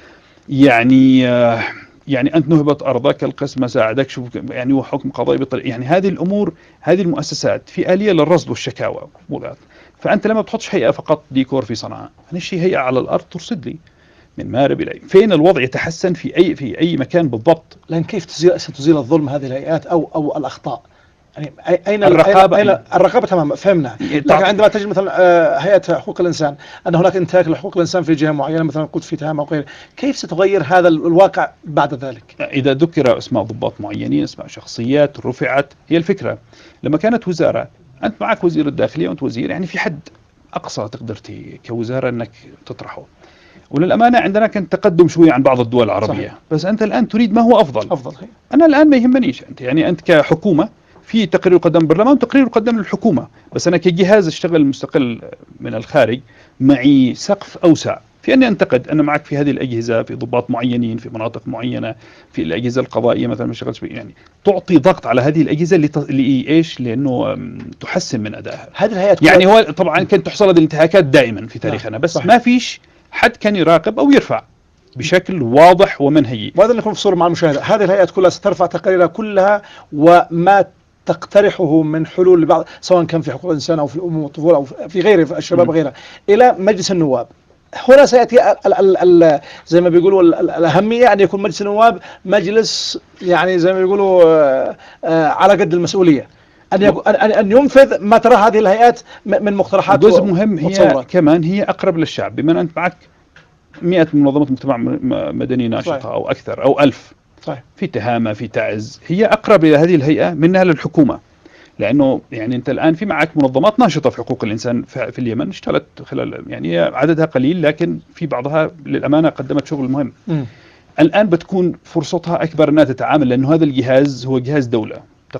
يعني أنت نهبت أرضك، القسم ما ساعدك، شوف يعني هو حكم قضائي بطريقة، يعني هذه الأمور، هذه المؤسسات في آلية للرصد والشكاوى. فأنت لما بتحطش هيئة فقط ديكور في صنعاء، هنشي هيئة على الأرض ترصد لي من مارب إلى فين الوضع يتحسن في أي مكان بالضبط. لكن كيف ستزيل الظلم هذه الهيئات أو الأخطاء؟ يعني أين الرقابة؟ أين الرقابة؟ تمام، فهمنا. لكن عندما تجد مثلا هيئة حقوق الإنسان أن هناك انتهاك لحقوق الإنسان في جهة معينة، مثلا قلت في تهامة أو غيره، كيف ستغير هذا الواقع بعد ذلك؟ إذا ذكر اسماء ضباط معينين، اسماء شخصيات رفعت، هي الفكرة لما كانت وزارة، أنت معك وزير الداخلية وأنت وزير، يعني في حد أقصى تقدر كوزارة أنك تطرحه. وللأمانة عندنا كان تقدم شوية عن بعض الدول العربية. صحيح. بس أنت الآن تريد ما هو أفضل. أنا الآن ما يهمنيش أنت كحكومة في تقرير قدم البرلمان وتقرير قدم للحكومة، بس أنا كجهاز اشتغل مستقل من الخارج معي سقف أوسع في أني أنتقد أن معك في هذه الأجهزة، في ضباط معينين في مناطق معينة، في الأجهزة القضائية مثلا ما اشتغلش، يعني تعطي ضغط على هذه الأجهزة إيش؟ لأنه تحسن من أدائها. هذه الهيئات يعني هو طبعا كانت تحصل هذه الانتهاكات دائما في تاريخنا، بس صحيح. ما فيش حد كان يراقب أو يرفع بشكل واضح ومنهجي. وهذا اللي نكون في صورة مع المشاهدة. هذه الهيئات كلها سترفع تقاريرها كلها، وما تقترحه من حلول لبعض، سواء كان في حقوق الإنسان أو في الأمم والطفولة أو في غيره، في الشباب وغيرها، إلى مجلس النواب. هنا سيأتي زي ما بيقولوا الأهمية أن يكون مجلس النواب مجلس يعني زي ما بيقولوا على قد المسؤولية، أن ينفذ ما ترى هذه الهيئات من مقترحات. جزء مهم هي كمان هي أقرب للشعب، بما أنت معك 100 منظمة مجتمع مدني ناشطة أو أكثر أو 1000 صحيح. في تهامة، في تعز، هي أقرب إلى هذه الهيئة منها للحكومة، لأنه يعني أنت الآن في معك منظمات ناشطة في حقوق الإنسان في اليمن، اشتغلت خلال يعني عددها قليل، لكن في بعضها للأمانة قدمت شغل مهم. الآن بتكون فرصتها أكبر أنها تتعامل، لأنه هذا الجهاز هو جهاز دولة،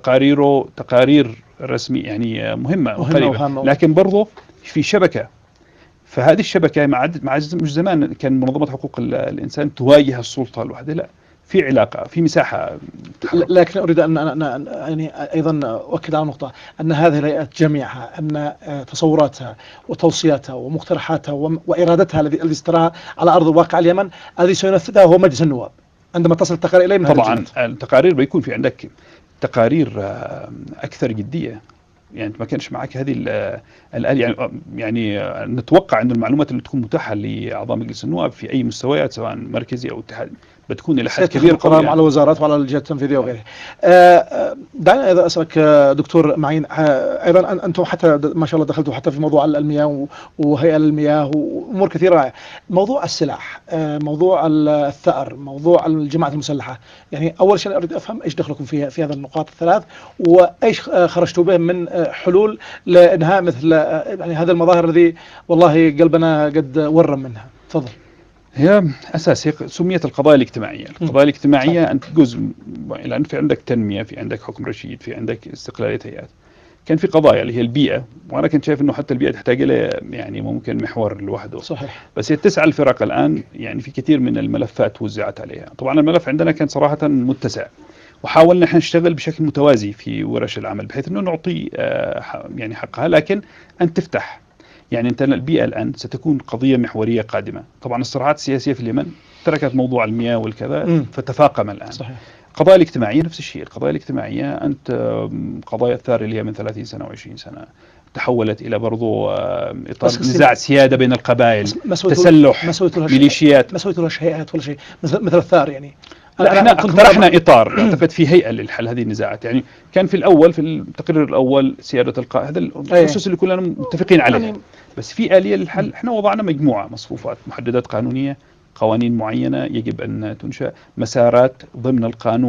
تقارير رسمي يعني مهمة وقريبة، لكن برضه في شبكة. فهذه الشبكة مش زمان كان منظمة حقوق الإنسان تواجه السلطة الوحدة، لا، في علاقة، في مساحة. لكن أريد أن يعني أيضا أؤكد على نقطة، أن هذه الهيئات جميعها، أن تصوراتها وتوصياتها ومقترحاتها وإرادتها الذي استراها على أرض الواقع اليمن، الذي سينفذها هو مجلس النواب عندما تصل التقارير إليه من طبعا التقارير بيكون في عندك تقارير أكثر جدية، يعني ما كانش معك هذه يعني نتوقع أن المعلومات اللي تكون متاحة لأعضاء مجلس النواب في أي مستويات سواء مركزي أو اتحادي بتكون إلى حد كبير قوي يعني. على الوزارات وعلى الجهات التنفيذية وغيرها. دعنا إذا أسألك دكتور معين، أيضا أنتم حتى ما شاء الله دخلتوا حتى في موضوع المياه وهيئة المياه وأمور كثيرة، موضوع السلاح، موضوع الثأر، موضوع الجماعات المسلحة، يعني أول شيء أريد أفهم إيش دخلكم في هذه النقاط الثلاث، وإيش خرجتوا به من حلول لإنهاء مثل يعني هذه المظاهر الذي والله قلبنا قد ورم منها. تفضل. هي أساسي سميت القضايا الاجتماعية. القضايا الاجتماعية أنت جزء، لأن في عندك تنمية، في عندك حكم رشيد، في عندك استقلالية هيئات. كان في قضايا اللي هي البيئة، وأنا كنت شايف إنه حتى البيئة تحتاج إلى يعني ممكن محور لوحده. صحيح. بس هي 9 الفرق الآن يعني في كثير من الملفات وزعت عليها. طبعا الملف عندنا كان صراحة متسع، وحاولنا نحن نشتغل بشكل متوازي في ورش العمل بحيث إنه نعطي يعني حقها، لكن أن تفتح يعني أنت البيئة الآن ستكون قضية محورية قادمة. طبعا الصراعات السياسية في اليمن تركت موضوع المياه والكذا فتفاقم الآن. صحيح. القضايا الاجتماعية نفس الشيء. القضايا الاجتماعية أنت قضايا الثار اللي هي من 30 سنة و20 سنة تحولت إلى برضو إطار نزاع سيادة بين القبائل، تسلح، ميليشيات. ما سويتوا لهاش هيئات ولا شيء مثل الثار يعني. احنا اقترحنا اطار اعتقد في هيئه للحل هذه النزاعات، يعني كان في الاول في التقرير الاول سياده القائد، هذا الاسس اللي كلنا متفقين عليها، بس في اليه للحل. احنا وضعنا مجموعه مصفوفات، محددات قانونيه، قوانين معينه يجب ان تنشا، مسارات ضمن القانون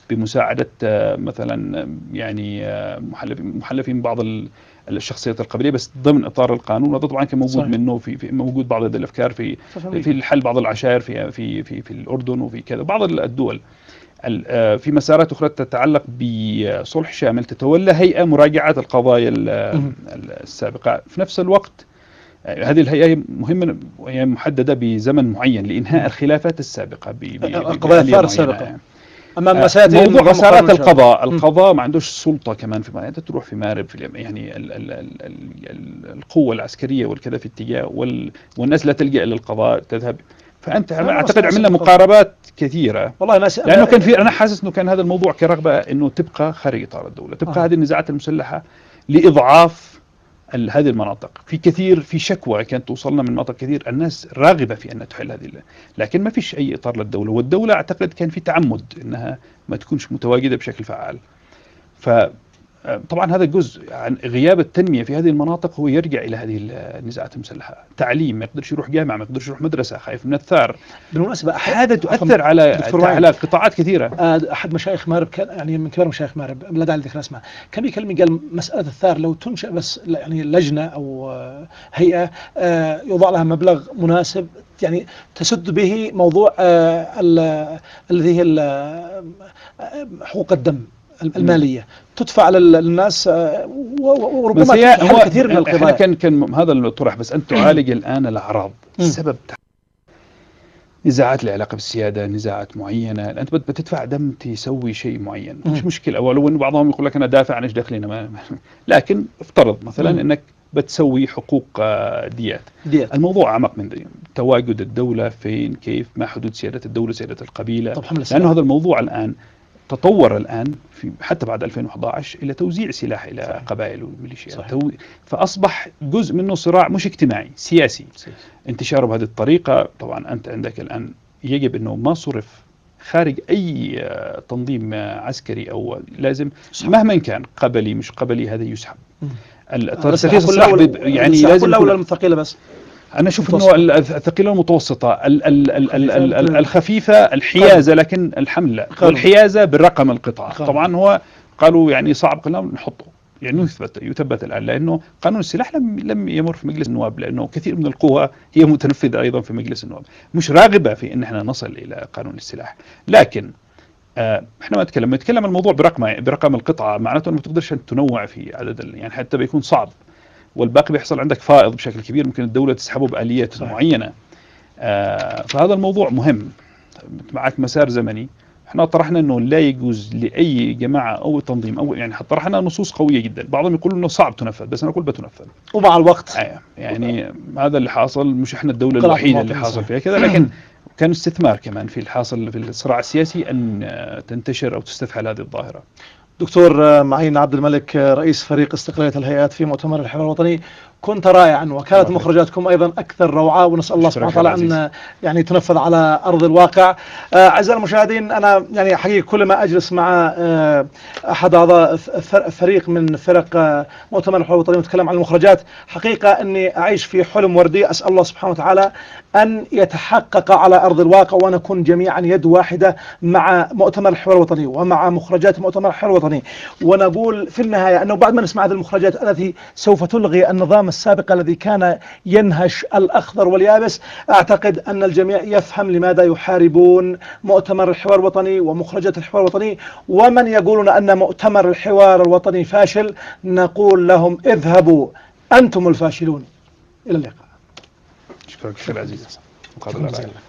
بمساعدة مثلا يعني محلفين بعض الشخصيات القبلية بس ضمن إطار القانون. وهذا طبعا كان موجود منه في موجود بعض هذه الأفكار في الحل بعض العشائر في الأردن وفي كذا بعض الدول. في مسارات أخرى تتعلق بصلح شامل تتولى هيئة مراجعة القضايا السابقة. في نفس الوقت هذه الهيئة مهمة وهي محددة بزمن معين لإنهاء الخلافات السابقة القضايا الثار السابقة. أما موضوع مسارات القضاء ما عندوش سلطة كمان في أنت تروح في مارب في يعني القوة العسكرية والكذا في اتجاه والناس لا تلجأ إلى القضاء تذهب. فأنت أعتقد عملنا مقاربات كثيرة والله لأنه كان في أنا حاسس إنه كان هذا الموضوع كرغبة إنه تبقى خارج إطار الدولة، تبقى هذه النزاعات المسلحة لإضعاف هذه المناطق. في شكوى كانت توصلنا من مناطق كثير الناس راغبة في أن تحل هذه لكن ما فيش أي إطار للدولة، والدولة أعتقد كان في تعمد إنها ما تكونش متواجدة بشكل فعال. طبعا هذا جزء عن غياب التنمية في هذه المناطق هو يرجع إلى هذه النزاعات المسلحة. تعليم، ما يقدرش يروح جامعة، ما يقدرش يروح مدرسة، خايف من الثار. بالمناسبة هذا تؤثر على قطاعات كثيرة. أحد مشايخ مارب كان يعني من كبار مشايخ مارب لا داعي لذكر اسمه كان بيكلمني قال مسألة الثار لو تنشأ بس يعني لجنة أو هيئة يوضع لها مبلغ مناسب يعني تسد به موضوع الذي هي حقوق الدم المالية تدفع للناس وربما تحل كثير من القضايا. كان هذا الطرح بس أن تعالج الآن الأعراض. السبب نزاعات لها علاقة بالسيادة، نزاعات معينة، أنت بتدفع دم تسوي شيء معين مش مشكلة. ولو أن بعضهم يقول لك أنا دافع عن إيش دخلنا لكن افترض مثلا أنك بتسوي حقوق ديات. الموضوع أعمق من ذي. تواجد الدولة فين، كيف، ما حدود سيادة الدولة، سيادة القبيلة. لأنه هذا الموضوع الآن تطور الآن حتى بعد 2011 إلى توزيع سلاح إلى قبائل والميليشيات. فأصبح جزء منه صراع مش اجتماعي، سياسي. انتشاره بهذه الطريقة طبعا أنت عندك الآن يجب أنه ما صرف خارج أي تنظيم عسكري أو لازم مهما كان قبلي مش قبلي هذا يسحب. يعني لازم الأولى المثقلة بس. أنا أشوف أنه الثقيلة المتوسطة الخفيفة الحيازة لكن الحمل لا، والحيازة بالرقم القطعة. طبعا هو قالوا يعني صعب قلنا نحطه يعني يثبت الآن لأنه قانون السلاح لم يمر في مجلس النواب لأنه كثير من القوى هي متنفذة أيضا في مجلس النواب مش راغبة في أن احنا نصل إلى قانون السلاح. لكن احنا نتكلم الموضوع برقم القطعة معناته أنه ما تقدرش أن تنوع في عدد يعني حتى بيكون صعب والباقي بيحصل عندك فائض بشكل كبير ممكن الدولة تسحبه بآليات معينة. فهذا الموضوع مهم معك مسار زمني. احنا طرحنا انه لا يجوز لأي جماعة او تنظيم او يعني طرحنا نصوص قوية جدا. بعضهم يقول انه صعب تنفذ بس انا اقول بتنفذ ومع الوقت يعني هذا اللي حاصل. مش احنا الدولة الوحيدة اللي حاصل فيها كذا لكن كان استثمار كمان في الحاصل في الصراع السياسي ان تنتشر او تستفحل هذه الظاهرة. دكتور معين عبد الملك رئيس فريق استقلالية الهيئات في مؤتمر الحوار الوطني، كنت رائعا وكانت مخرجاتكم أيضا أكثر روعة ونسأل الله سبحانه وتعالى أن يعني تنفذ على أرض الواقع. أعزائي المشاهدين أنا يعني حقيقة كل ما أجلس مع أحد أعضاء فريق من فرق مؤتمر الحوار الوطني وتكلم عن المخرجات حقيقة أني أعيش في حلم وردي. أسأل الله سبحانه وتعالى أن يتحقق على أرض الواقع ونكون جميعا يد واحدة مع مؤتمر الحوار الوطني ومع مخرجات مؤتمر الحوار الوطني. ونقول في النهاية أنه بعد ما نسمع هذه المخرجات التي سوف تلغي النظام السابق الذي كان ينهش الأخضر واليابس، أعتقد أن الجميع يفهم لماذا يحاربون مؤتمر الحوار الوطني ومخرجات الحوار الوطني. ومن يقولون أن مؤتمر الحوار الوطني فاشل نقول لهم اذهبوا أنتم الفاشلون. إلى اللقاء. شكرا عزيز.